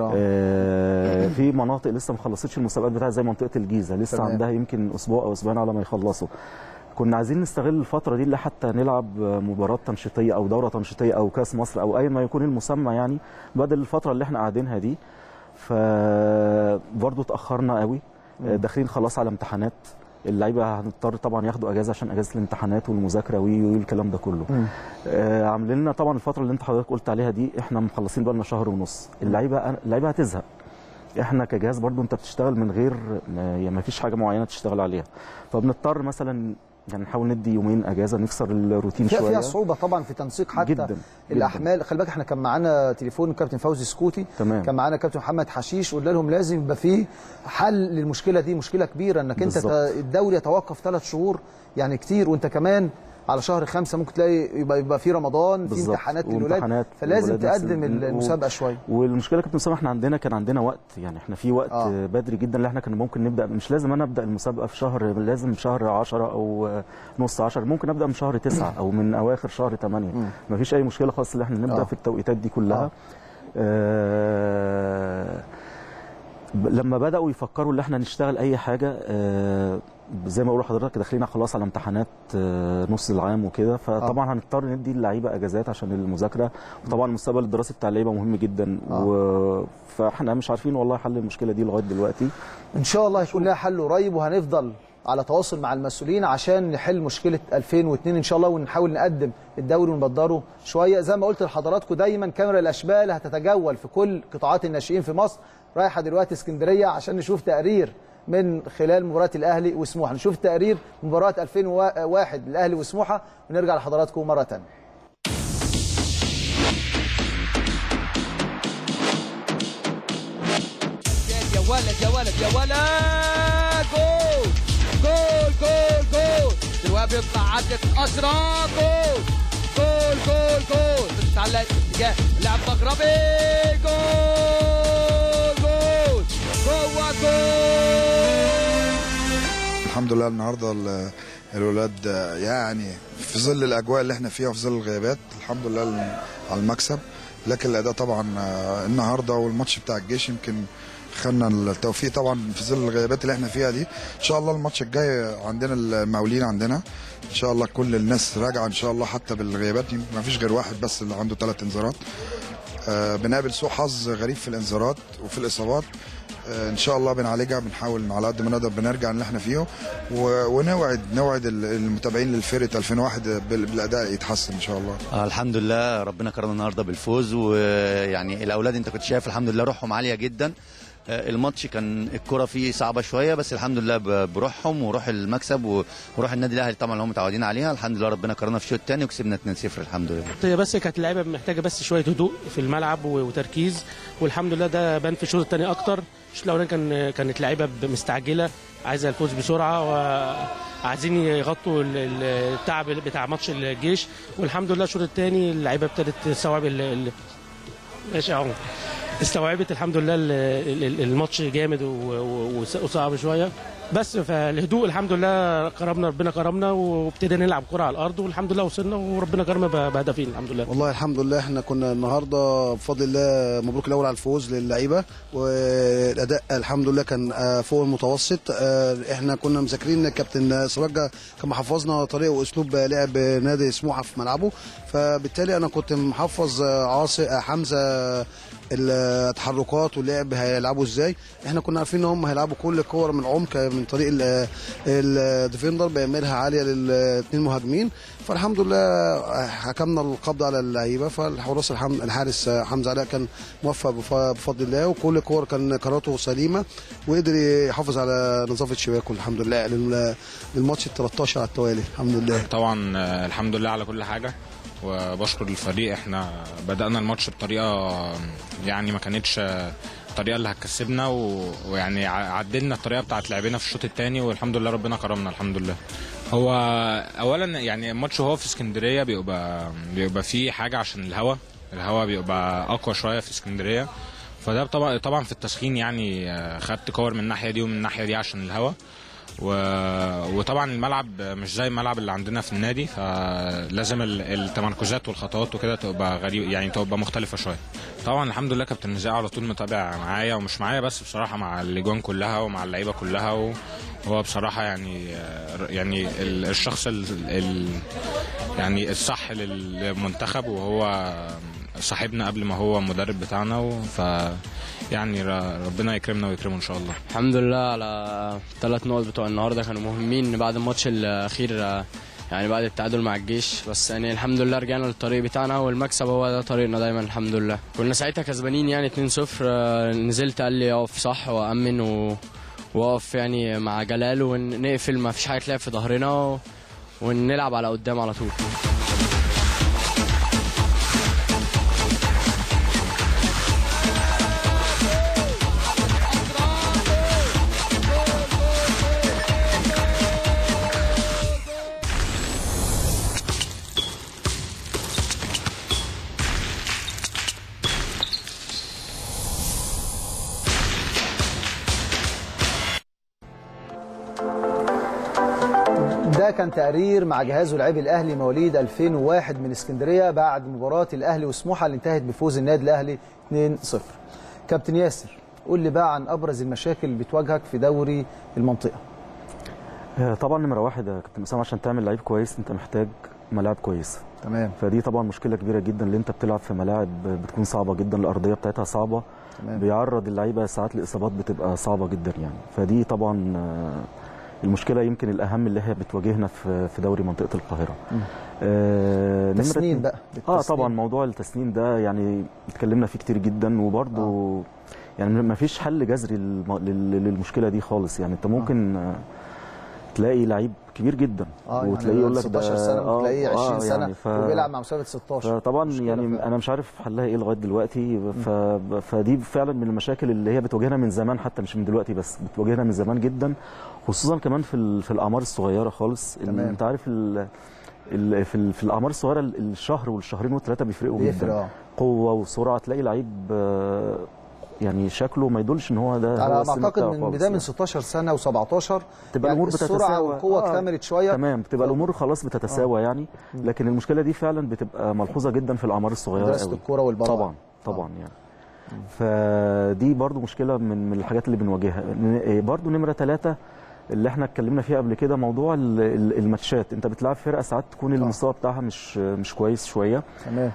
في مناطق لسه ما خلصتش المسابقات بتاعتها زي منطقه الجيزه، لسه تمام. عندها يمكن اسبوع او اسبوعين على ما يخلصوا. كنا عايزين نستغل الفتره دي حتى نلعب مباراه تنشيطيه او دوره تنشيطيه او كاس مصر او اي ما يكون المسمى يعني، بدل الفتره اللي احنا قاعدينها دي. فبرضه اتاخرنا قوي، داخلين خلاص على امتحانات. اللعيبه هنضطر طبعا ياخدوا اجازه عشان اجازه الامتحانات والمذاكره والكلام ده كله. عاملين لنا طبعا الفتره اللي انت حضرتك قلت عليها دي احنا مخلصين بقى لنا شهر ونص. اللعيبه هتزهق. احنا كجهاز برضو انت بتشتغل من غير ما فيش حاجه معينه تشتغل عليها، فبنضطر مثلا يعني نحاول ندي يومين اجازه نكسر الروتين شويه. فيها صعوبه طبعا في تنسيق حتى جداً الاحمال. جداً. خلي بالك احنا كان معانا تليفون الكابتن فوزي سكوتي. تمام. كان معانا كابتن محمد حشيش، وقلنا لهم لازم يبقى في حل للمشكله دي. مشكله كبيره انك انت الدوري يتوقف 3 شهور يعني كتير، وانت كمان على شهر 5 ممكن تلاقي يبقى في رمضان، في امتحانات للولاد، فلازم تقدم المسابقه شويه. والمشكله كابتن اسامه احنا كان عندنا وقت، يعني احنا في وقت بدري جدا اللي احنا كان ممكن نبدا. مش لازم انا ابدا المسابقه في شهر، لازم شهر 10 او نص 10، ممكن ابدا من شهر 9 او من اواخر شهر 8. مفيش اي مشكله خالص ان احنا نبدا في التوقيتات دي كلها. لما بداوا يفكروا ان احنا نشتغل اي حاجه، زي ما بقول لحضرتك داخلين خلاص على امتحانات نص العام وكده، فطبعا هنضطر ندي اللعيبه اجازات عشان المذاكره، وطبعا المستقبل الدراسي بتاع اللعيبه مهم جدا. فاحنا مش عارفين والله حل المشكله دي لغايه دلوقتي. ان شاء الله هيكون لها حل قريب، وهنفضل على تواصل مع المسؤولين عشان نحل مشكله 2002 ان شاء الله، ونحاول نقدم الدوري ونبدره شويه. زي ما قلت لحضراتكم دايما كاميرا الاشبال هتتجول في كل قطاعات الناشئين في مصر. رايحه دلوقتي اسكندريه عشان نشوف تقرير من خلال مباراه الاهلي وسموحه. نشوف تقرير مباراه 2001 الاهلي وسموحه ونرجع لحضراتكم مره ثانيه. يا ولد يا ولد يا ولد، جول جول جول جول، دلوقتي بيطلع عدت أسرع، جول جول جول جول، بتتعلق اتجاه لاعب مغربي، جول جول جوه جول. الحمد لله النهارده الولاد يعني في ظل الاجواء اللي احنا فيها وفي ظل الغيابات الحمد لله على المكسب، لكن الاداء طبعا النهارده والماتش بتاع الجيش يمكن خدنا التوفيق طبعا في ظل الغيابات اللي احنا فيها دي. ان شاء الله الماتش الجاي عندنا المقاولين، عندنا ان شاء الله كل الناس راجعه ان شاء الله حتى بالغيابات، ما فيش غير واحد بس اللي عنده 3 انذارات. بنقابل سوء حظ غريب في الانذارات وفي الاصابات، ان شاء الله بنعالجها، بنحاول على قد ما نقدر بنرجع اللي احنا فيه، ونوعد المتابعين للفرقه 2001 بالاداء يتحسن ان شاء الله. الحمد لله ربنا كرمنا النهارده بالفوز، ويعني الاولاد انت كنت شايف الحمد لله روحهم عاليه جدا. الماتش كان الكره فيه صعبه شويه، بس الحمد لله بروحهم وروح المكسب وروح النادي الاهلي طبعا اللي هم متعودين عليها. الحمد لله ربنا كرمنا في الشوط الثاني وكسبنا 2-0 الحمد لله. هي بس كانت اللعيبه محتاجه بس شويه هدوء في الملعب وتركيز، والحمد لله ده بان في الشوط الثاني اكتر. الشوط الاولاني كانت اللعيبه مستعجله عايزه الفوز بسرعه وعايزين يغطوا التعب بتاع ماتش الجيش، والحمد لله الشوط الثاني اللعيبه ابتدت تستوعب ماشي اهو استوعبت الحمد لله الماتش جامد وصعب شويه، بس فالهدوء الحمد لله ربنا كرمنا وابتدينا نلعب كره على الارض والحمد لله وصلنا وربنا كرمنا بهدفين الحمد لله. والله الحمد لله احنا كنا النهارده بفضل الله مبروك الاول على الفوز للعيبه، والاداء الحمد لله كان فوق المتوسط. احنا كنا مذاكرين كابتن سراجة كان محفظنا طريقه واسلوب لعب نادي سموحه في ملعبه، فبالتالي انا كنت محفظ حمزه التحركات واللعب هيلعبوا ازاي. احنا كنا عارفين ان هم هيلعبوا كل الكور من عمق من طريق الديفندر بيعملها عاليه للاثنين مهاجمين، فالحمد لله حكمنا القبض على اللعيبه، فالحراس الحارس حمزه علاء كان موفق بفضل الله، وكل الكور كان قراراته سليمه وقدر يحافظ على نظافه شباكه الحمد لله للماتش ال 13 على التوالي الحمد لله. طبعا الحمد لله على كل حاجه، وبشكر الفريق. احنا بدأنا الماتش بطريقة يعني ما كانتش الطريقة اللي هتكسبنا، ويعني عدلنا الطريقة بتاعت لعبنا في الشوط الثاني والحمد لله ربنا كرمنا الحمد لله. هو اولا يعني الماتش هو في اسكندرية بيبقى فيه حاجة عشان الهوا بيبقى اقوى شوية في اسكندرية، فده طبعا في التسخين يعني خدت كور من الناحية دي ومن الناحية دي عشان الهوا، وطبعا الملعب مش زي الملعب اللي عندنا في النادي، فلازم التمركزات والخطوات وكده تبقى غريب يعني تبقى مختلفه شويه. طبعا الحمد لله كابتن نزاع على طول متابع معايا، ومش معايا بس بصراحه مع اللجان كلها ومع اللعيبه كلها، وهو بصراحه يعني الشخص يعني الصح للمنتخب، وهو صاحبنا قبل ما هو مدرب بتاعنا، يعني ربنا يكرمنا ويكرمه ان شاء الله. الحمد لله على 3 نقط بتوع النهارده كانوا مهمين بعد الماتش الاخير يعني بعد التعادل مع الجيش، بس يعني الحمد لله رجعنا للطريق بتاعنا والمكسب هو ده طريقنا دايما الحمد لله. كنا ساعتها كسبانين يعني 2-0، نزلت قال لي اقف صح وامن واقف يعني مع جلال ونقفل ما فيش حاجه تلعب في ظهرنا ونلعب على قدام على طول. ده كان تقرير مع جهاز لاعبي الاهلي مواليد 2001 من اسكندريه بعد مباراه الاهلي وسموحه اللي انتهت بفوز النادي الاهلي 2-0. كابتن ياسر قول لي بقى عن ابرز المشاكل اللي بتواجهك في دوري المنطقه. طبعا نمره واحد يا كابتن اسامه، عشان تعمل لعيب كويس انت محتاج ملاعب كويسه. تمام. فدي طبعا مشكله كبيره جدا، اللي انت بتلعب في ملاعب بتكون صعبه جدا، الارضيه بتاعتها صعبه. تمام. بيعرض اللعيبه ساعات لاصابات بتبقى صعبه جدا يعني، فدي طبعا المشكله يمكن الاهم اللي هي بتواجهنا في دوري منطقه القاهره. تسنين بقى طبعا موضوع التسنين ده يعني اتكلمنا فيه كتير جدا، وبرده يعني ما فيش حل جذري للمشكله دي خالص. يعني انت ممكن تلاقي لعيب كبير جدا وتلاقيه يعني يقول لك 16 سنه وتلاقيه 20 سنه وبيلعب مع مسابقه 16. طبعا يعني انا مش عارف حلها ايه لغايه دلوقتي. فدي فعلا من المشاكل اللي هي بتواجهنا من زمان، حتى مش من دلوقتي بس، بتواجهنا من زمان جدا، خصوصا كمان في الاعمار الصغيره خالص. انت عارف في الاعمار الصغيره الشهر والشهرين والثلاثه بيفرقوا جدا. قوه وسرعه، تلاقي لعيب يعني شكله ما يدلش ان هو ده. على ما اعتقد من بدايه من 16 سنه و17 تبقى الامور بتتساوى، السرعه والقوه اكتملت شويه. تمام، بتبقى الامور خلاص بتتساوى يعني. لكن المشكله دي فعلا بتبقى ملحوظه جدا في الاعمار الصغيره قوي. دراسه الكوره والبراعه طبعا يعني. فدي برضو مشكله من الحاجات اللي بنواجهها. برضو نمره 3 اللي احنا اتكلمنا فيها قبل كده، موضوع الماتشات. انت بتلعب فرقه ساعات تكون المستوى بتاعها مش كويس شويه. تمام.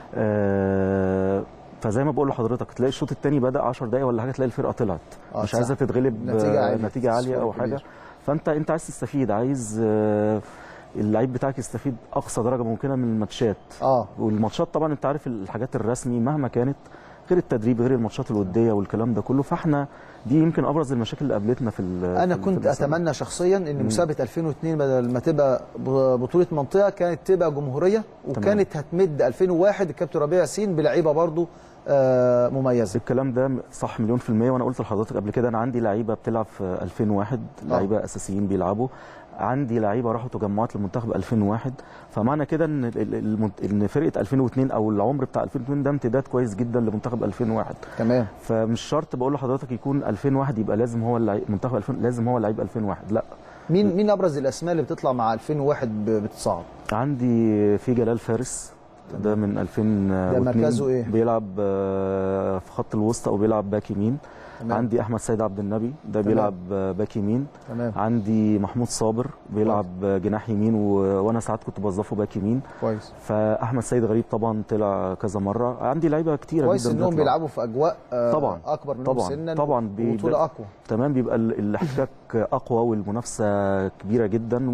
فزي ما بقول لحضرتك، تلاقي الشوط الثاني بدا 10 دقائق ولا حاجه، تلاقي الفرقه طلعت مش عايزه تتغلب نتيجه عاليه او حاجه. فانت عايز تستفيد، عايز اللعيب بتاعك يستفيد اقصى درجه ممكنه من الماتشات. والماتشات طبعا انت عارف الحاجات الرسمي مهما كانت، غير التدريب، غير الماتشات الوديه والكلام ده كله. فاحنا دي يمكن ابرز المشاكل اللي قابلتنا انا كنت اتمنى شخصيا ان مسابقه 2002 بدل ما تبقى بطوله منطقه كانت تبقى جمهوريه، وكانت هتمد 2001 الكابتن ربيع ياسين بلعيبه برضو مميزه. الكلام ده صح مليون في الميه، وانا قلت لحضرتك قبل كده انا عندي لعيبه بتلعب في 2001، لعيبه اساسيين بيلعبوا. عندي لعيبه راحوا تجمعات للمنتخب 2001. فمعنى كده ان فرقه 2002 او العمر بتاع 2002 ده امتداد كويس جدا لمنتخب 2001. تمام. فمش شرط بقول لحضرتك يكون 2001 يبقى لازم هو منتخب 2000 لازم هو لعيب 2001، لا. مين ابرز الاسماء اللي بتطلع مع 2001 بتصعد؟ عندي في جلال فارس، ده من 2002. ده مركزه ايه؟ بيلعب في خط الوسط او بيلعب باك يمين. عندي احمد سيد عبد النبي، ده بيلعب باك يمين. عندي محمود صابر بيلعب جناح يمين، وانا ساعات كنت بوظفه باك يمين. كويس. فاحمد سيد غريب طبعا طلع كذا مره. عندي لعيبه كتيره جدا. كويس انهم بيلعبوا في اجواء طبعا اكبر منهم سنا. طبعا بطوله اقوى. تمام، بيبقى الاحتكاك اقوى والمنافسه كبيره جدا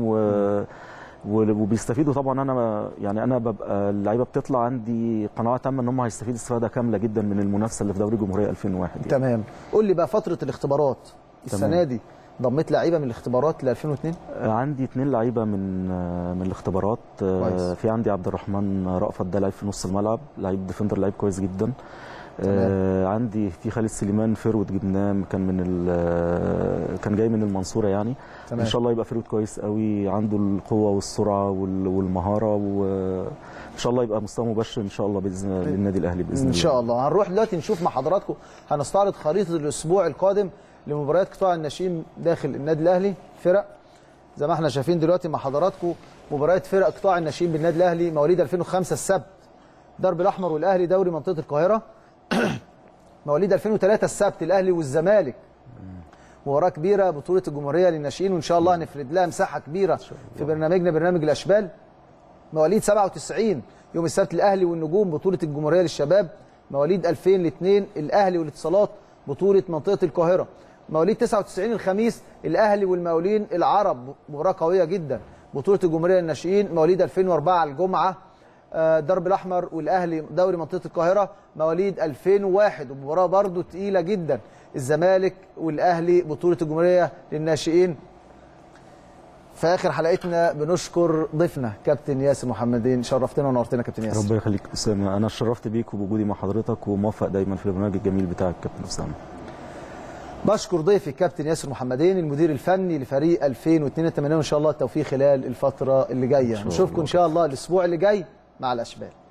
وبيستفيدوا طبعا. انا ببقى اللعيبه بتطلع عندي قناعه تامه ان هم هيستفيدوا استفاده كامله جدا من المنافسه اللي في دوري الجمهوريه 2001 يعني. تمام. قول لي بقى فتره الاختبارات السنه دي، ضميت لعيبه من الاختبارات ل 2002؟ عندي 2 لعيبه من الاختبارات. في عندي عبد الرحمن رأفت، ده لعيب في نص الملعب، لعيب ديفندر، لعيب كويس جدا. عندي في خالد سليمان فرود جبناه، كان جاي من المنصوره يعني. تمام. ان شاء الله يبقى فرود كويس قوي، عنده القوه والسرعه والمهاره، وان شاء الله يبقى مستوى مبشر ان شاء الله باذن للنادي الاهلي باذن الله. ان شاء الله. هنروح دلوقتي نشوف مع حضراتكم، هنستعرض خريطه الاسبوع القادم لمباريات قطاع الناشئين داخل النادي الاهلي. فرق زي ما احنا شايفين دلوقتي مع حضراتكم، مباريات فرق قطاع الناشئين بالنادي الاهلي مواليد 2005 السبت درب الاحمر والاهلي دوري منطقه القاهره. مواليد 2003 السبت الاهلي والزمالك، مباراه كبيره بطوله الجمهوريه للناشئين، وان شاء الله هنفرد لها مساحه كبيره في برنامجنا برنامج الاشبال. مواليد 97 يوم السبت الاهلي والنجوم بطوله الجمهوريه للشباب. مواليد 2002 الاهلي والاتصالات بطوله منطقه القاهره. مواليد 99 الخميس الاهلي والمقاولين العرب، مباراه قويه جدا بطوله الجمهوريه للناشئين. مواليد 2004 الجمعه درب الاحمر والاهلي دوري منطقه القاهره. مواليد 2001 ومباراه برضو تقيله جدا، الزمالك والاهلي بطوله الجمهوريه للناشئين. في اخر حلقتنا بنشكر ضيفنا كابتن ياسر محمدين، شرفتنا ونورتنا كابتن ياسر. ربنا يخليك اسامه، انا اتشرفت بيك وبوجودي مع حضرتك، وموفق دايما في البرنامج الجميل بتاعك كابتن اسامه. بشكر ضيفي كابتن ياسر محمدين المدير الفني لفريق 2002. اتمنى ان شاء الله التوفيق خلال الفتره اللي جايه. نشوفكم ان شاء الله الاسبوع اللي جاي مع الاشبال.